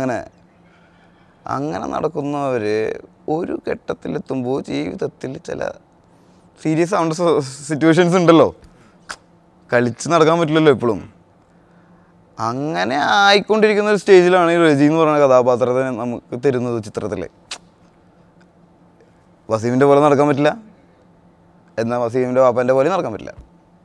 അങ്ങനെ നടക്കുന്നവർ ഒരു ഘട്ടത്തിലെത്തുമ്പോൾ ജീവിതത്തിൽ ചില സീരിയസ് ആവേണ്ട സിറ്റുവേഷൻസ് ഉണ്ടല്ലോ. കളിച്ച് നടക്കാൻ പറ്റില്ലല്ലോ എപ്പോഴും. അങ്ങനെ ആയിക്കൊണ്ടിരിക്കുന്ന ഒരു സ്റ്റേജിലാണ് ഈ റജി എന്ന് പറയുന്ന കഥാപാത്രത്തെ നമുക്ക് തരുന്നത് ചിത്രത്തിൽ. വസീമിൻ്റെ പോലെ നടക്കാൻ പറ്റില്ല, എന്നാൽ വസീമിൻ്റെ വാപ്പൻ്റെ പോലെ നടക്കാൻ പറ്റില്ല.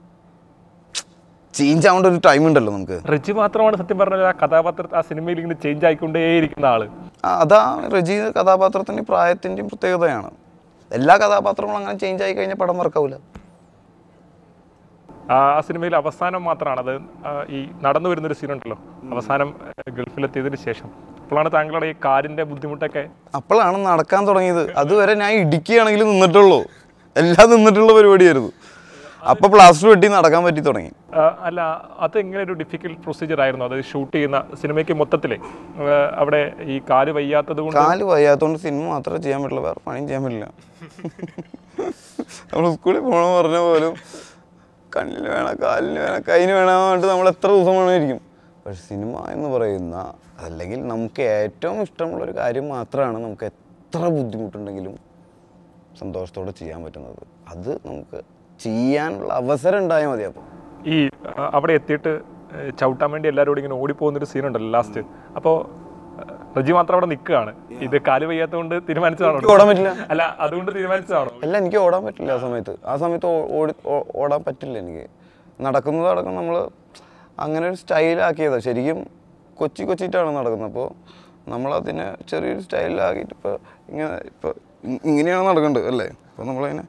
ചേഞ്ച് ആവേണ്ട ഒരു ടൈം ഉണ്ടല്ലോ നമുക്ക്. റജി മാത്രമാണ് സത്യം പറഞ്ഞാൽ ആ കഥാപാത്രം ആ സിനിമയിൽ ഇങ്ങനെ ചേഞ്ച് ആയിക്കൊണ്ടേയിരിക്കുന്ന ആള്. അതാ റജി കഥാപാത്രത്തിൻ്റെ പ്രായത്തിൻ്റെയും പ്രത്യേകതയാണ്. എല്ലാ കഥാപാത്രങ്ങളും അങ്ങനെ ചേഞ്ച് ആയി കഴിഞ്ഞാൽ പടം വർക്കാവില്ല. ആ സിനിമയിൽ അവസാനം മാത്രമാണ് അത് ഈ നടന്നു വരുന്നൊരു സീനുണ്ടല്ലോ, അവസാനം ഗൾഫിലെത്തിയതിന് ശേഷം. അപ്പോഴാണ് താങ്കളുടെ ഈ കാലിൻ്റെ ബുദ്ധിമുട്ടൊക്കെ അപ്പോഴാണ് നടക്കാൻ തുടങ്ങിയത്. അതുവരെ ഞാൻ ഇടുക്കിയാണെങ്കിൽ നിന്നിട്ടുള്ളൂ, എല്ലാം നിന്നിട്ടുള്ള പരിപാടിയായിരുന്നു. അപ്പോൾ പ്ലാസ്റ്റർ വെട്ടി നടക്കാൻ പറ്റി തുടങ്ങി. അല്ല, അത് എങ്ങനെ ഒരു ഡിഫിക്കൽട്ട് പ്രൊസീജിയർ ആയിരുന്നു? അത് ഷൂട്ട് ചെയ്യുന്ന സിനിമയ്ക്ക് മൊത്തത്തിലേ അവിടെ ഈ കാല് വയ്യാത്തതുകൊണ്ട് സിനിമ മാത്രമേ ചെയ്യാൻ പറ്റില്ല, വേറെ പണിയും ചെയ്യാൻ പറ്റില്ല. നമ്മൾ സ്കൂളിൽ പോകണമെന്ന് പറഞ്ഞ പോലും കണ്ണിന് വേണം, കാലിന് വേണം, കൈന് വേണം പറഞ്ഞിട്ട് നമ്മൾ എത്ര ദിവസം വേണമായിരിക്കും. പക്ഷെ സിനിമ എന്ന് പറയുന്ന, അല്ലെങ്കിൽ നമുക്ക് ഏറ്റവും ഇഷ്ടമുള്ളൊരു കാര്യം മാത്രമാണ് നമുക്ക് എത്ര ബുദ്ധിമുട്ടുണ്ടെങ്കിലും സന്തോഷത്തോടെ ചെയ്യാൻ പറ്റുന്നത്. അത് നമുക്ക് ചെയ്യാനുള്ള അവസരം ഉണ്ടായാൽ മതി. അപ്പോൾ ഈ അവിടെ എത്തിയിട്ട് ചവിട്ടാൻ വേണ്ടി എല്ലാവരോടും ഇങ്ങനെ ഓടിപ്പോകുന്നൊരു സീനുണ്ടല്ലോ ലാസ്റ്റ്. അപ്പോൾ റജി മാത്രം അവിടെ നിൽക്കുകയാണ്. ഇത് കാല് വയ്യാത്തതുകൊണ്ട് തീരുമാനിച്ചതാണോ? ഓടാൻ പറ്റില്ല. അല്ല, അതുകൊണ്ട് തീരുമാനിച്ചതാണോ? അല്ല, എനിക്ക് ഓടാൻ പറ്റില്ല. ആ സമയത്ത് ഓടാൻ പറ്റില്ല എനിക്ക്. നടക്കുന്നതടക്കം നമ്മൾ അങ്ങനെ ഒരു സ്റ്റൈലാക്കിയതാണ്. ശരിക്കും കൊച്ചിട്ടാണ് നടക്കുന്നത്. അപ്പോൾ നമ്മളതിനെ ചെറിയൊരു സ്റ്റൈലിലാക്കിയിട്ട് ഇപ്പോൾ ഇങ്ങനെയാണ് നടക്കേണ്ടത് അല്ലേ? അപ്പോൾ നമ്മളതിനെ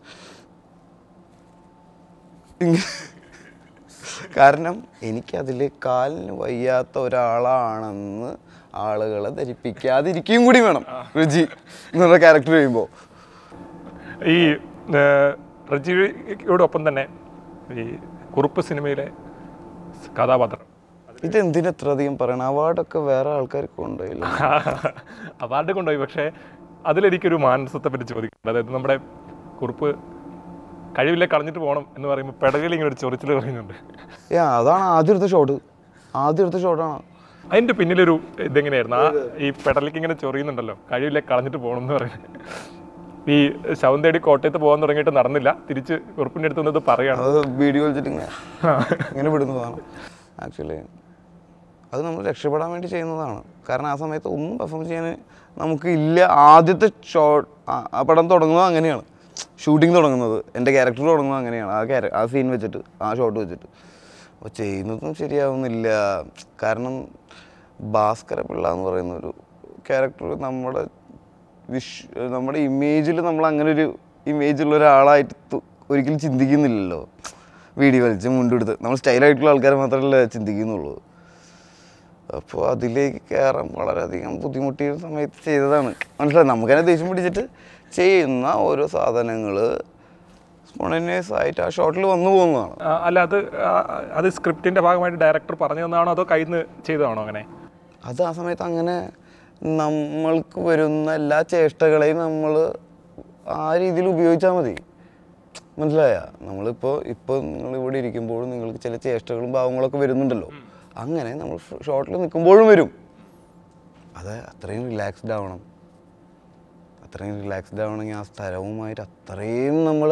കാരണം എനിക്കതിൽ കാലിന് വയ്യാത്ത ഒരാളാണെന്ന് ആളുകളെ ധരിപ്പിക്കാതിരിക്കുകയും കൂടി വേണം റജി എന്നുള്ള ക്യാരക്ടർ ചെയ്യുമ്പോൾ. ഈ റജിയോടൊപ്പം തന്നെ ഈ കുറുപ്പ് സിനിമയിലെ കഥാപാത്രം, ഇതെന്തിനെത്ര അധികം പറയണം? അവാർഡൊക്കെ വേറെ ആൾക്കാർക്ക് കൊണ്ടുപോയില്ല. അവാർഡ് കൊണ്ടുപോയി, പക്ഷേ അതിലെനിക്കൊരു മാനസത്തെ പറ്റി ചോദിക്കുന്നുണ്ട്. അതായത് നമ്മുടെ കുറുപ്പ് കഴിവില്ല കളഞ്ഞിട്ട് പോകണം എന്ന് പറയുമ്പോൾ പെടകയിൽ ഇങ്ങനെ ഒരു ചൊറിച്ചിൽ പറയുന്നുണ്ട്. അതാണ് ആദ്യം എടുത്ത ഷോട്ടാണ്. അതിൻ്റെ പിന്നിലൊരു ഇതെങ്ങനെയായിരുന്നു? ഈ പെടലിക്ക് ഇങ്ങനെ ചൊറിയുന്നുണ്ടല്ലോ, കഴിവില്ല കളഞ്ഞിട്ട് പോകണം എന്ന് പറയുന്നത്. ഈ ശവം തേടി കോട്ടയത്ത് പോകാൻ തുടങ്ങിയിട്ട് നടന്നില്ല, തിരിച്ച് കുറുപ്പിൻ്റെ അടുത്ത് വന്നത് പറയാണ്. അത് വീഡിയോ വെച്ചിട്ട് ഇങ്ങനെ വിടുന്നതാണ്. ആക്ച്വലി അത് നമ്മൾ രക്ഷപ്പെടാൻ വേണ്ടി ചെയ്യുന്നതാണ്. കാരണം ആ സമയത്ത് ഒന്നും പെർഫോം ചെയ്യാൻ നമുക്ക് ഇല്ല. ആദ്യത്തെ ആ പടം തുടങ്ങുന്നത് അങ്ങനെയാണ്, ഷൂട്ടിങ് തുടങ്ങുന്നത്, എൻ്റെ ക്യാരക്ടർ തുടങ്ങുന്നത് അങ്ങനെയാണ്. ആ സീൻ വെച്ചിട്ട്, ആ ഷോട്ട് വെച്ചിട്ട്. അപ്പോൾ ചെയ്യുന്നതും ശരിയാവുന്നില്ല. കാരണം ഭാസ്കര പിള്ള എന്ന് പറയുന്നൊരു ക്യാരക്ടർ നമ്മുടെ ഇമേജിൽ നമ്മൾ അങ്ങനെ ഒരു ഇമേജുള്ള ഒരാളായിട്ട് ഒരിക്കലും ചിന്തിക്കുന്നില്ലല്ലോ. വീഡിയോ വലിച്ച് മുണ്ടെടുത്ത് നമ്മൾ സ്റ്റൈലായിട്ടുള്ള ആൾക്കാരെ മാത്രമല്ലേ ചിന്തിക്കുന്നുള്ളൂ. അപ്പോൾ അതിലേക്ക് കയറാൻ വളരെയധികം ബുദ്ധിമുട്ടിയ സമയത്ത് ചെയ്തതാണ്. മനസ്സിലായി, നമുക്കതിനെ ദേഷ്യം പിടിച്ചിട്ട് ചെയ്യുന്ന ഓരോ സാധനങ്ങൾ സ്പോണ്ടേനിയസ് ആയിട്ട് ആ ഷോട്ടിൽ വന്നു പോകുന്നതാണ്. അല്ല, അത് സ്ക്രിപ്റ്റിൻ്റെ ഭാഗമായിട്ട് ഡയറക്ടർ പറഞ്ഞു തന്നതാണോ അതോ കയ്യിൽ നിന്ന് ചെയ്തതാണോ? അങ്ങനെ അത് ആ സമയത്ത് അങ്ങനെ നമ്മൾക്ക് വരുന്ന എല്ലാ ചേഷ്ടകളെയും നമ്മൾ ആ രീതിയിൽ ഉപയോഗിച്ചാൽ മതി. മനസ്സിലായ, ഇപ്പോൾ നിങ്ങളിവിടെ ഇരിക്കുമ്പോഴും നിങ്ങൾക്ക് ചില ചേഷ്ടകളും ഭാവങ്ങളൊക്കെ വരുന്നുണ്ടല്ലോ, അങ്ങനെ നമ്മൾ ഷോട്ടിൽ നിൽക്കുമ്പോഴും വരും. അത് അത്രയും റിലാക്സ്ഡ് ആവണം. അത്രയും റിലാക്സ്ഡ് ആവണമെങ്കിൽ ആ സ്ഥലവുമായിട്ട് അത്രയും നമ്മൾ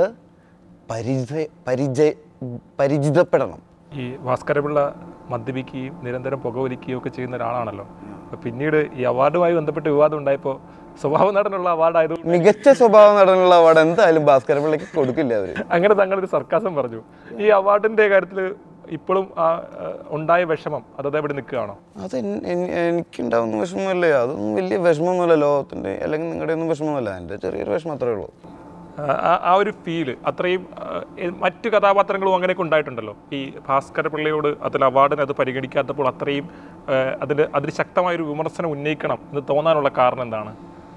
പരിചിതപ്പെടണം. ഈ ഭാസ്കരപിള്ള മദ്യപിക്കുകയും നിരന്തരം പുകവലിക്കുകയും ഒക്കെ ചെയ്യുന്ന ഒരാളാണല്ലോ. പിന്നീട് ഈ അവാർഡുമായി ബന്ധപ്പെട്ട് വിവാദം ഉണ്ടായപ്പോൾ സ്വഭാവ നടനുള്ള അവാർഡ് ആയതുകൊണ്ട് മികച്ച സ്വഭാവ നടനുള്ള അവാർഡ് എന്തായാലും ഭാസ്കരപിള്ളയ്ക്ക് കൊടുക്കില്ല അവർ. അങ്ങനെ തങ്ങളൊരു സർക്കാസം പറഞ്ഞു. ഈ അവാർഡിൻ്റെ കാര്യത്തിൽ ഇപ്പോഴും ഉണ്ടായ വിഷമം അതേപടി നിൽക്കുകയാണോ? അത് എനിക്കുണ്ടാവുന്ന വിഷമമല്ലേ, അതൊന്നും വലിയ വിഷമമൊന്നുമല്ല ലോകത്തിൻ്റെ, അല്ലെങ്കിൽ നിങ്ങളുടെ ഒന്നും വിഷമമല്ല, എൻ്റെ ചെറിയൊരു വിഷമം അത്രേ ഉള്ളൂ. ആ ഒരു ഫീല് അത്രയും മറ്റു കഥാപാത്രങ്ങളും അങ്ങനെയൊക്കെ ഉണ്ടായിട്ടുണ്ടല്ലോ. ഈ ഭാസ്കര പിള്ളയോട് അതിൽ അവാർഡിന് അത് പരിഗണിക്കാത്തപ്പോൾ അത്രയും അതിൽ ശക്തമായൊരു വിമർശനം ഉന്നയിക്കണം എന്ന് തോന്നാനുള്ള കാരണം എന്താണ്?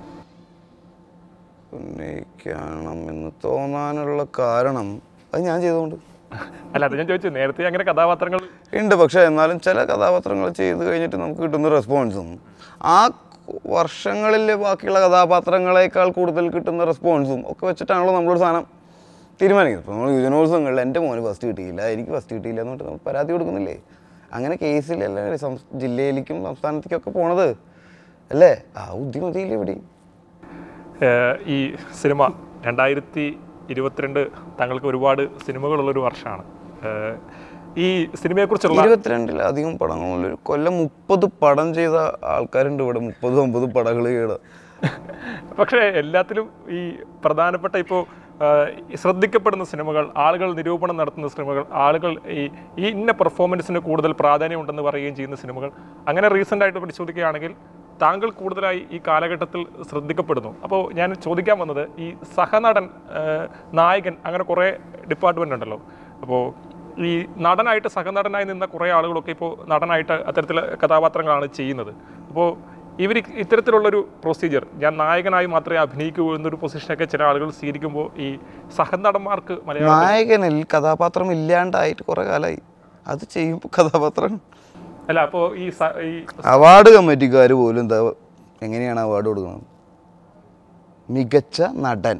ഉന്നയിക്കണം എന്ന് തോന്നാനുള്ള കാരണം അത് ഞാൻ ചെയ്തുകൊണ്ട്. അല്ല, അത് ഞാൻ ചോദിച്ചു, നേരത്തെ അങ്ങനെ കഥാപാത്രങ്ങൾ ഉണ്ട്, പക്ഷേ എന്നാലും ചില കഥാപാത്രങ്ങൾ ചെയ്ത് കഴിഞ്ഞിട്ട് നമുക്ക് കിട്ടുന്ന റെസ്പോൺസും ആ വർഷങ്ങളിൽ ബാക്കിയുള്ള കഥാപാത്രങ്ങളെക്കാൾ കൂടുതൽ കിട്ടുന്ന റെസ്പോൺസും ഒക്കെ വെച്ചിട്ടാണല്ലോ നമ്മളൊരു സാധനം തീരുമാനിക്കുന്നത്. ഇപ്പോൾ നമ്മൾ യുവജനോത്സവങ്ങളിൽ എൻ്റെ മോന് ഫസ്റ്റ് കിട്ടിയില്ല, എനിക്ക് ഫസ്റ്റ് കിട്ടിയില്ല എന്ന് പറഞ്ഞിട്ട് നമ്മൾ പരാതി കൊടുക്കുന്നില്ലേ? അങ്ങനെ കേസിലല്ലേ ജില്ലയിലേക്കും സംസ്ഥാനത്തേക്കൊക്കെ പോണത് അല്ലേ? ആ ബുദ്ധിമതിയില്ലേ ഇവിടെ? ഈ സിനിമ 2022 താങ്കൾക്ക് ഒരുപാട് സിനിമകളുള്ളൊരു വർഷമാണ്. ഈ സിനിമയെക്കുറിച്ചുള്ള 22-ലധികം പടങ്ങളുള്ളൊരു കൊല്ലം 30 പടം ചെയ്ത ആൾക്കാരുണ്ട് ഇവിടെ, 30-50 പടങ്ങൾ ചെയ്ത. പക്ഷേ എല്ലാത്തിലും ഈ പ്രധാനപ്പെട്ട ഇപ്പോൾ ശ്രദ്ധിക്കപ്പെടുന്ന സിനിമകൾ, ആളുകൾ നിരൂപണം നടത്തുന്ന സിനിമകൾ, ആളുകൾ ഈ ഇന്ന പെർഫോമൻസിന് കൂടുതൽ പ്രാധാന്യമുണ്ടെന്ന് പറയുകയും ചെയ്യുന്ന സിനിമകൾ, അങ്ങനെ റീസെൻ്റായിട്ട് പരിശോധിക്കുകയാണെങ്കിൽ താങ്കൾ കൂടുതലായി ഈ കാലഘട്ടത്തിൽ ശ്രദ്ധിക്കപ്പെടുന്നു. അപ്പോൾ ഞാൻ ചോദിക്കാൻ വന്നത്, ഈ സഹനടൻ, നായകൻ, അങ്ങനെ കുറേ ഡിപ്പാർട്ട്മെൻ്റ് ഉണ്ടല്ലോ. അപ്പോൾ ഈ നടനായിട്ട് സഹനടനായി നിന്ന കുറേ ആളുകളൊക്കെ ഇപ്പോൾ നടനായിട്ട് അത്തരത്തിലുള്ള കഥാപാത്രങ്ങളാണ് ചെയ്യുന്നത്. അപ്പോൾ ഇവർ ഇത്തരത്തിലുള്ളൊരു പ്രൊസീജിയർ, ഞാൻ നായകനായി മാത്രമേ അഭിനയിക്കൂ എന്നൊരു പൊസിഷനൊക്കെ ചില ആളുകൾ സ്വീകരിക്കുമ്പോൾ ഈ സഹനടന്മാർക്ക് മലയാളം നായകനിൽ കഥാപാത്രം ഇല്ലാണ്ടായിട്ട് കുറേ കാലമായി, അത് ചെയ്യുമ്പോൾ കഥാപാത്രം അല്ല. അപ്പോൾ ഈ അവാർഡ് കമ്മിറ്റിക്കാർ പോലും എന്താ എങ്ങനെയാണ് അവാർഡ് കൊടുക്കുന്നത്? മികച്ച നടൻ,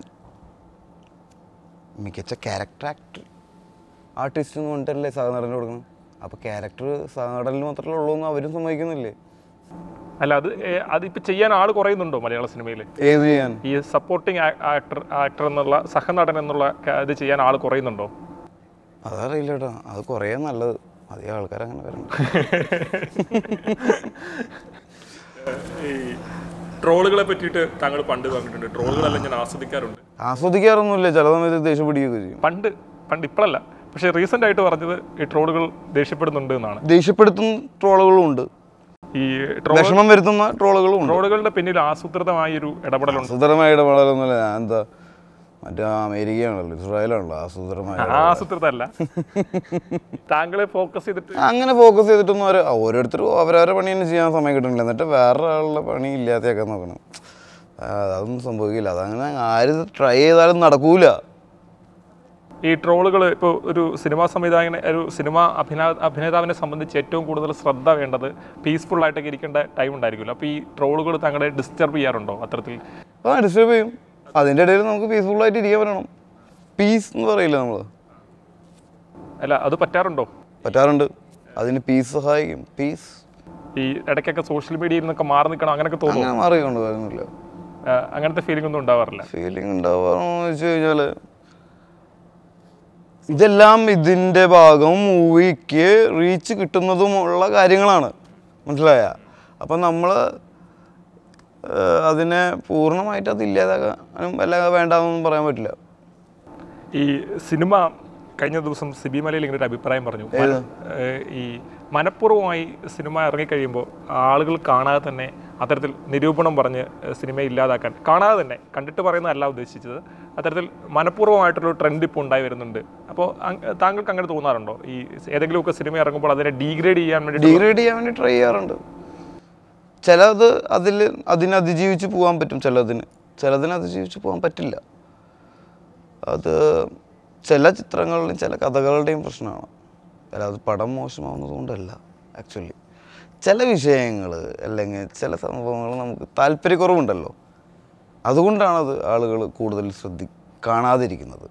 മികച്ച ക്യാരക്ടർ ആർട്ടിസ്റ്റ് എന്ന് പറഞ്ഞിട്ടല്ലേ സഹനടന് കൊടുക്കണം. അപ്പോൾ ക്യാരക്ടർ സഹനടനിൽ മാത്രമേ ഉള്ളൂ എന്ന് അവരും സമ്മതിക്കുന്നില്ലേ? അല്ല, അതിപ്പോൾ ചെയ്യാൻ ആൾ കുറയുന്നുണ്ടോ മലയാള സിനിമയിൽ? ഏത് ചെയ്യാൻ? ഈ സപ്പോർട്ടിങ് ആക്ടർ എന്നുള്ള, സഹനടൻ എന്നുള്ള ഇത് ചെയ്യാൻ ആൾ കുറയുന്നുണ്ടോ? അതറിയില്ല കേട്ടോ, അത് കുറേ നല്ലത്. അധികം ആൾക്കാരങ്ങനെ വരണം. ഈ ട്രോളുകളെ പറ്റിയിട്ട് താങ്കൾ പണ്ട് പറഞ്ഞിട്ടുണ്ട്. ട്രോളുകളെല്ലാം ഞാൻ ആസ്വദിക്കാറൊന്നുമില്ല, ചില സമയത്ത് ദേഷ്യം പിടിക്കുകയൊക്കെ ചെയ്യും. പണ്ട് ഇപ്പോഴല്ല, പക്ഷേ റീസെൻ്റ് ആയിട്ട് പറഞ്ഞത് ഈ ട്രോളുകൾ ദേഷ്യപ്പെടുന്നുണ്ട് എന്നാണ്. ദേഷ്യപ്പെടുത്തുന്ന ട്രോളുകളും ഉണ്ട്, ഈ വിഷമം വരുത്തുന്ന ട്രോളുകളും ഉണ്ട്. ട്രോളുകളുടെ പിന്നിൽ ആസൂത്രിതമായൊരു ഇടപെടലുണ്ട്. ആസൂത്രിതമായ ഇടപെടലൊന്നുമില്ല. ഞാൻ എന്താ മറ്റേ അമേരിക്കയാണല്ലോ, ഇസ്രായേലാണല്ലോ ആസൂത്രിതമല്ല. താങ്കളെ ഫോക്കസ് ചെയ്തിട്ട് അങ്ങനെ ഫോക്കസ് ചെയ്തിട്ടൊന്നും ഓരോരുത്തരും അവരവരുടെ പണി തന്നെ ചെയ്യാൻ സമയം കിട്ടുന്നില്ല, എന്നിട്ട് വേറൊരാളുടെ പണി ഇല്ലാതെയൊക്കെ നോക്കണം. അതൊന്നും സംഭവിക്കില്ല. അതങ്ങനെ ആര് ട്രൈ ചെയ്താലും നടക്കൂല. ഈ ട്രോളുകൾ ഇപ്പോൾ ഒരു സിനിമാ സംവിധായകനെ, ഒരു സിനിമാ അഭിനേതാവിനെ സംബന്ധിച്ച് ഏറ്റവും കൂടുതൽ ശ്രദ്ധ വേണ്ടത് പീസ്ഫുൾ ആയിട്ടൊക്കെ ഇരിക്കേണ്ട ടൈം ഉണ്ടായിരിക്കുമല്ലോ. അപ്പോൾ ഈ ട്രോളുകൾ താങ്കളെ ഡിസ്റ്റർബ് ചെയ്യാറുണ്ടോ അത്തരത്തിൽ? ഡിസ്റ്റർബ് ചെയ്യും. അതിൻ്റെ ഇടയിൽ നമുക്ക് പീസ്ഫുള്ളായിട്ട് ഇരിക്കാൻ പറ്റണം. പീസ് എന്ന് പറയില്ല നമ്മൾ. അല്ല, അത് പറ്റാറുണ്ടോ? പറ്റാറുണ്ട്. അതിന് പീസ് സഹായിക്കും. പീസ് ഈ ഇടയ്ക്കൊക്കെ സോഷ്യൽ മീഡിയയിൽ നിന്നൊക്കെ മാറി നിൽക്കണം അങ്ങനെയൊക്കെ തോന്നുന്നു? അങ്ങനെ മാറിക്കൊണ്ട് വരുന്നില്ല. അങ്ങനത്തെ ഫീലിംഗ് ഒന്നും ഉണ്ടാവാറില്ല? ഫീലിംഗ് ഉണ്ടാവാറെന്ന് വെച്ച് കഴിഞ്ഞാൽ ഇതെല്ലാം ഇതിൻ്റെ ഭാഗം മൂവിക്ക് റീച്ച് കിട്ടുന്നതുമുള്ള കാര്യങ്ങളാണ്, മനസ്സിലായ? അപ്പം നമ്മൾ അതിനെ പൂർണ്ണമായിട്ട് അത് ഇല്ലാതാക്കാനും വല്ല വേണ്ടാന്നൊന്നും പറയാൻ പറ്റില്ല. ഈ സിനിമ കഴിഞ്ഞ ദിവസം സിബി മലയിൽ ഇങ്ങനെ ഒരു അഭിപ്രായം പറഞ്ഞു, ഈ മനഃപൂർവ്വമായി സിനിമ ഇറങ്ങിക്കഴിയുമ്പോൾ ആളുകൾ കാണാതെ തന്നെ അത്തരത്തിൽ നിരൂപണം പറഞ്ഞ് സിനിമയെ ഇല്ലാതാക്കാൻ, കാണാതെ തന്നെ, കണ്ടിട്ട് പറയുന്നതല്ല ഉദ്ദേശിച്ചത്, അത്തരത്തിൽ മനഃപൂർവ്വമായിട്ടുള്ള ട്രെൻഡ് ഇപ്പോൾ ഉണ്ടായി വരുന്നുണ്ട്. അപ്പോൾ താങ്കൾക്ക് അങ്ങനെ തോന്നാറുണ്ടോ? ഈ ഏതെങ്കിലുമൊക്കെ സിനിമ ഇറങ്ങുമ്പോൾ അതിനെ ഡീഗ്രേഡ് ചെയ്യാൻ വേണ്ടി ട്രൈ ചെയ്യാറുണ്ട്. ചിലത് അതിനെ അതിജീവിച്ച് പോകാൻ പറ്റും, ചിലതിന് അതിജീവിച്ച് പോകാൻ പറ്റില്ല. അത് ചില ചിത്രങ്ങളുടെയും ചില കഥകളുടെയും പ്രശ്നമാണ്. അല്ലാതെ പടം മോശമാവുന്നത് കൊണ്ടല്ല. ആക്ച്വലി ചില വിഷയങ്ങൾ അല്ലെങ്കിൽ ചില സംഭവങ്ങൾ നമുക്ക് താല്പര്യക്കുറവുണ്ടല്ലോ, അതുകൊണ്ടാണത് ആളുകൾ കൂടുതൽ കാണാതിരിക്കുന്നത്.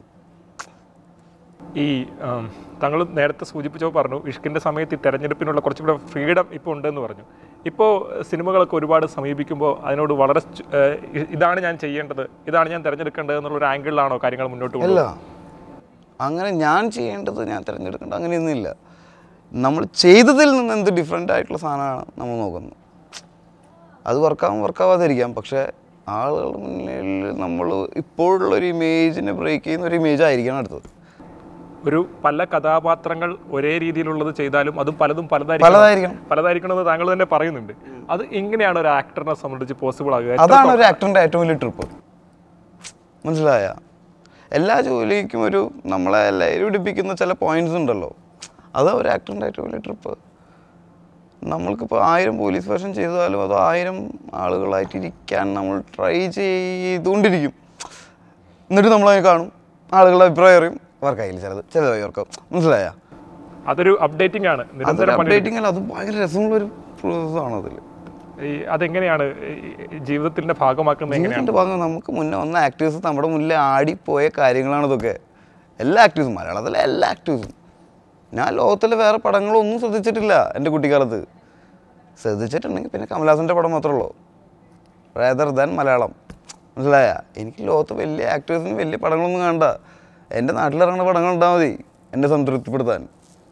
ഈ താങ്കൾ നേരത്തെ സൂചിപ്പിച്ചപ്പോൾ പറഞ്ഞു ഇഷ്കിൻ്റെ സമയത്ത് ഈ തെരഞ്ഞെടുപ്പിനുള്ള കുറച്ചും കൂടെ ഫ്രീഡം ഇപ്പോൾ ഉണ്ടെന്ന് പറഞ്ഞു. ഇപ്പോൾ സിനിമകളൊക്കെ ഒരുപാട് സമീപിക്കുമ്പോൾ അതിനോട് വളരെ ഇതാണ് ഞാൻ ചെയ്യേണ്ടത്, ഇതാണ് ഞാൻ തിരഞ്ഞെടുക്കേണ്ടത് എന്നുള്ളൊരു ആംഗിളിലാണോ കാര്യങ്ങൾ മുന്നോട്ട് പോകുന്നത്? അല്ല, അങ്ങനെ ഞാൻ ചെയ്യേണ്ടത് ഞാൻ തിരഞ്ഞെടുക്കേണ്ടത് അങ്ങനെയൊന്നുമില്ല. നമ്മൾ ചെയ്തതിൽ നിന്ന് എന്ത് ഡിഫറെൻ്റ് ആയിട്ടുള്ള സാധനമാണ് നമ്മൾ നോക്കുന്നത്. അത് വർക്കാവാതിരിക്കാം, പക്ഷേ ആളുകളുടെ മുന്നിൽ നമ്മൾ ഇപ്പോഴുള്ളൊരു ഇമേജിനെ ബ്രേക്ക് ചെയ്യുന്ന ഒരു ഇമേജ് ആയിരിക്കണം അടുത്തത്. ഒരു പല കഥാപാത്രങ്ങൾ ഒരേ രീതിയിലുള്ളത് ചെയ്താലും അതും പലതായിരിക്കണമെന്ന് താങ്കൾ തന്നെ പറയുന്നുണ്ട്. അത് എങ്ങനെയാണ് ഒരു ആക്ടറിനെ സംബന്ധിച്ച് പോസിബിൾ ആകുക? അതാണ് ഒരു ആക്ടറിൻ്റെ ഏറ്റവും വലിയ ട്രിപ്പ്, മനസ്സിലായ? എല്ലാ ജോലിക്കും നമ്മളെ എല്ലാവരും പിടിപ്പിക്കുന്ന ചില പോയിന്റ്സ് ഉണ്ടല്ലോ, അതാ ഒരു ആക്ടറിൻ്റെ ഏറ്റവും വലിയ ട്രിപ്പ്. നമ്മൾക്കിപ്പോൾ 1000 പോലീസ് വേഷം ചെയ്താലും അത് 1000 ആളുകളായിട്ടിരിക്കാൻ നമ്മൾ ട്രൈ ചെയ്തുകൊണ്ടിരിക്കും. എന്നിട്ട് നമ്മളതിനെ കാണും, ആളുകളുടെ അഭിപ്രായം അറിയും, വർക്കായില്ല ചിലതായി വർക്കാവും, മനസ്സിലായ? അതൊരു അപ്ഡേറ്റിംഗ് ആണ്, അപ്ഡേറ്റിംഗ് അല്ല, അത് ഭയങ്കര രസമുള്ളൊരു പ്രോസസ്സാണ്. അതെങ്ങനെയാണ് ജീവിതത്തിൻ്റെ ഭാഗമാക്കുന്നത്? ജീവിതത്തിൻ്റെ ഭാഗം നമുക്ക് മുന്നേ വന്ന ആക്ടേഴ്സ് നമ്മുടെ മുന്നിൽ ആടിപ്പോയ കാര്യങ്ങളാണ് ഇതൊക്കെ. എല്ലാ ആക്ടേഴ്സും, മലയാളത്തിലെ എല്ലാ ആക്ടേഴ്സും. ഞാൻ ലോകത്തിലെ വേറെ പടങ്ങളൊന്നും ശ്രദ്ധിച്ചിട്ടില്ല എൻ്റെ കുട്ടിക്കാലത്ത്. ശ്രദ്ധിച്ചിട്ടുണ്ടെങ്കിൽ പിന്നെ കമലഹാസൻ്റെ പടം മാത്രമേ ഉള്ളൂ, റേദർ ദാൻ മലയാളം, മനസ്സിലായ? എനിക്ക് ലോകത്ത് വലിയ ആക്ടേഴ്സിന് വലിയ പടങ്ങളൊന്നും കാണണ്ട, എൻ്റെ നാട്ടിലിറങ്ങുന്ന പടങ്ങൾ ഉണ്ടാൽ മതി എന്നെ സംതൃപ്തിപ്പെടുത്താൻ.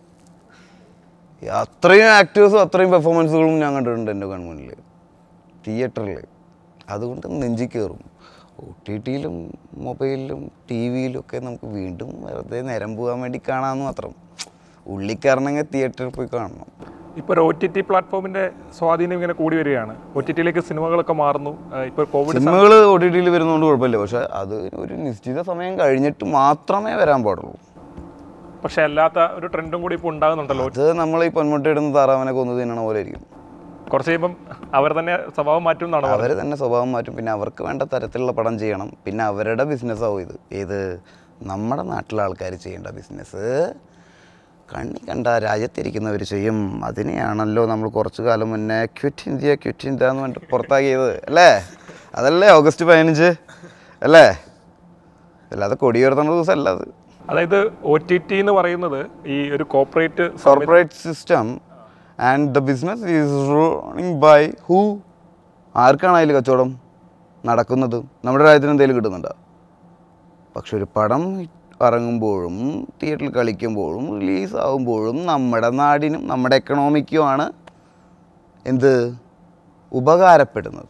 അത്രയും ആക്ടേഴ്സും അത്രയും പെർഫോമൻസുകളും ഞാൻ കണ്ടിട്ടുണ്ട് എൻ്റെ കൺമുന്നിൽ, തിയേറ്ററിൽ. അതുകൊണ്ട് നെഞ്ചി കയറും. OTTയിലും മൊബൈലിലും TV-യിലും ഒക്കെ നമുക്ക് വീണ്ടും വെറുതെ നേരം പോകാൻ വേണ്ടി കാണാമെന്ന് മാത്രം. ഉള്ളിക്കറണമെങ്കിൽ തിയേറ്ററിൽ പോയി കാണണം. ഇപ്പോൾ ഒരു OTT പ്ലാറ്റ്ഫോമിൻ്റെ സ്വാധീനം ഇങ്ങനെ കൂടി വരികയാണ്. OTTയിലേക്ക് സിനിമകളൊക്കെ മാറുന്നു. ഇപ്പോൾ കോവിഡ് സിനിമകൾ OTTയിൽ വരുന്നതുകൊണ്ട് കുഴപ്പമില്ല, പക്ഷേ അത് ഒരു നിശ്ചിത സമയം കഴിഞ്ഞിട്ട് മാത്രമേ വരാൻ പാടുള്ളൂ. പക്ഷേ അല്ലാത്ത ഒരു ട്രെൻഡും കൂടി ഇപ്പോൾ ഉണ്ടാകുന്നുണ്ടല്ലോ. അത് നമ്മൾ ഈ പൊന്മുട്ടയിടുന്ന താറാവനെ കൊന്നു തിന്നണ പോലെ ഇരിക്കും. കുറച്ച് കഴിയുമ്പം അവർ തന്നെ സ്വഭാവം മാറ്റും എന്നാണ്. അവർ തന്നെ സ്വഭാവം മാറ്റും. പിന്നെ അവർക്ക് വേണ്ട തരത്തിലുള്ള പടം ചെയ്യണം. പിന്നെ അവരുടെ ബിസിനസ്സാവും ഇത് നമ്മുടെ നാട്ടിലെ ആൾക്കാർ ചെയ്യേണ്ട ബിസിനസ് കണ്ണി കണ്ട രാജ്യത്തിരിക്കുന്നവർ ചെയ്യും. അതിനെയാണല്ലോ നമ്മൾ കുറച്ചു കാലം മുന്നേ ക്വിറ്റ് ഇന്ത്യ എന്ന് പറഞ്ഞിട്ട് പുറത്താക്കിയത് അല്ലേ? അതല്ലേ August 15 അല്ലേ? അല്ലാതെ കൊടിയുയർത്തുന്ന ദിവസമല്ല അത്. അതായത് OTT എന്ന് പറയുന്നത് ഈ ഒരു corporate system and the business is running by who? ആർക്കാണ് അതിൽ കച്ചവടം നടക്കുന്നത്? നമ്മുടെ രാജ്യത്തിന് എന്തെങ്കിലും കിട്ടുന്നുണ്ടോ? പക്ഷെ ഒരു പടം ഇറങ്ങുമ്പോഴും തിയേറ്ററിൽ കളിക്കുമ്പോഴും റിലീസാകുമ്പോഴും നമ്മുടെ നാടിനും നമ്മുടെ എക്കണോമിക്കുമാണ് എന്ത് ഉപകാരപ്പെടുന്നത്.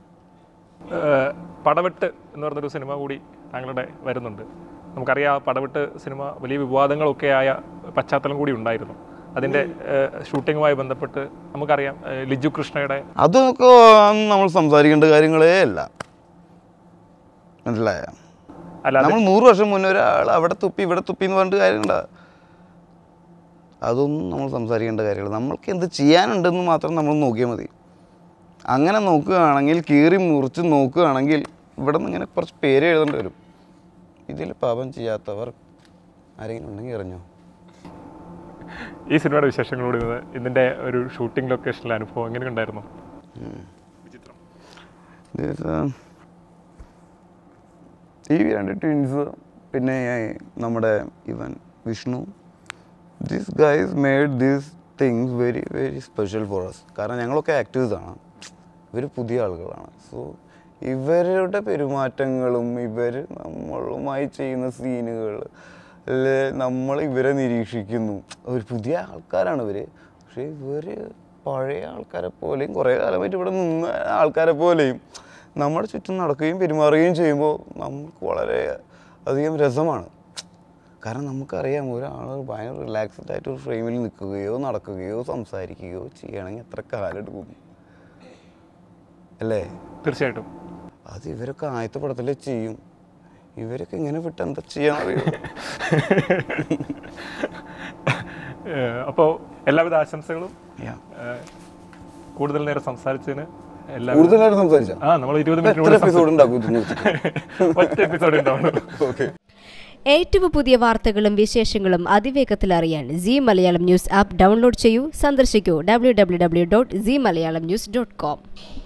പടവെട്ട് എന്ന് പറഞ്ഞൊരു സിനിമ കൂടി താങ്കളുടെ വരുന്നുണ്ട്. നമുക്കറിയാം പടവെട്ട് സിനിമ വലിയ വിവാദങ്ങളൊക്കെ ആയ പശ്ചാത്തലം കൂടി ഉണ്ടായിരുന്നു. അതിൻ്റെ ഷൂട്ടിങ്ങുമായി ബന്ധപ്പെട്ട് നമുക്കറിയാം ലിജു കൃഷ്ണയുടെ അതൊക്കെ നമ്മൾ സംസാരിക്കേണ്ട കാര്യങ്ങളേ അല്ല, മനസ്സിലായ? അല്ല, നമ്മൾ 100 വർഷം മുന്നേ ഒരാൾ അവിടെ തുപ്പി ഇവിടെ തുപ്പി എന്ന് പറഞ്ഞിട്ട് കാര്യമുണ്ടോ? അതൊന്നും നമ്മൾ സംസാരിക്കേണ്ട കാര്യമില്ല. നമ്മൾക്ക് എന്ത് ചെയ്യാനുണ്ടെന്ന് മാത്രം നമ്മൾ നോക്കിയാൽ മതി. അങ്ങനെ നോക്കുകയാണെങ്കിൽ, കീറി മുറിച്ച് നോക്കുകയാണെങ്കിൽ ഇവിടെ നിന്ന് ഇങ്ങനെ കുറച്ച് പേര് എഴുതേണ്ടി വരും. ഇതിൽ പാപം ചെയ്യാത്തവർ ആരെങ്കിലും ഉണ്ടെങ്കിൽ അറിഞ്ഞോ? ഈ സിനിമയുടെ വിശേഷങ്ങളോട് ഇതിൻ്റെ ഒരു ഷൂട്ടിംഗ് ലൊക്കേഷനിലെ അനുഭവം എങ്ങനെ ഉണ്ടായിരുന്നു? ഈ 2 ട്വിൻസ്, പിന്നെ നമ്മുടെ ഇവൻ Vishnu, this guys made this things very very special for us. കാരണം ഞങ്ങളൊക്കെ ആക്ടേഴ്സാണ്, ഇവർ പുതിയ ആളുകളാണ്. സോ ഇവരുടെ പെരുമാറ്റങ്ങളും ഇവർ നമ്മളുമായി ചെയ്യുന്ന സീനുകൾ നമ്മൾ ഇവരെ നിരീക്ഷിക്കുന്നു. ഒരു പുതിയ ആൾക്കാരാണ് ഇവർ. പക്ഷേ ഇവർ പഴയ ആൾക്കാരെ പോലെയും കുറേ കാലമായിട്ട് ഇവിടെ നിന്ന ആൾക്കാരെ പോലെയും നമ്മുടെ ചുറ്റും നടക്കുകയും പെരുമാറുകയും ചെയ്യുമ്പോൾ നമുക്ക് വളരെ അധികം രസമാണ്. കാരണം നമുക്കറിയാം ഒരാൾ ഭയങ്കര റിലാക്സ്ഡ് ആയിട്ട് ഒരു ഫ്രെയിമിൽ നിൽക്കുകയോ നടക്കുകയോ സംസാരിക്കുകയോ ചെയ്യണമെങ്കിൽ എത്ര കാലം എടുക്കും അല്ലേ? തീർച്ചയായിട്ടും. അത് ഇവരൊക്കെ ആദ്യത്തെ പടത്തിലേ ചെയ്യും. ഇവരൊക്കെ ഇങ്ങനെ വിട്ട് എന്താ ചെയ്യാൻ അറിയാം. അപ്പോൾ എല്ലാവിധ ആശംസകളും. കൂടുതൽ നേരം സംസാരിച്ചതിന് കൂടുതൽ നേരം സംസാരിച്ചാൽ നമ്മൾ 20 മിനിറ്റ് എപ്പിസോഡ് ഉണ്ടാക്കും. ഒറ്റ എപ്പിസോഡ് ഉണ്ടാവുള്ളൂ. ഓക്കെ. ഏറ്റവും പുതിയ വാർത്തകളും വിശേഷങ്ങളും അതിവേഗത്തിൽ അറിയാൻ Zee Malayalam news app download ചെയ്യൂ. സന്ദർശിക്കൂ www.zeemalayalamnews.com.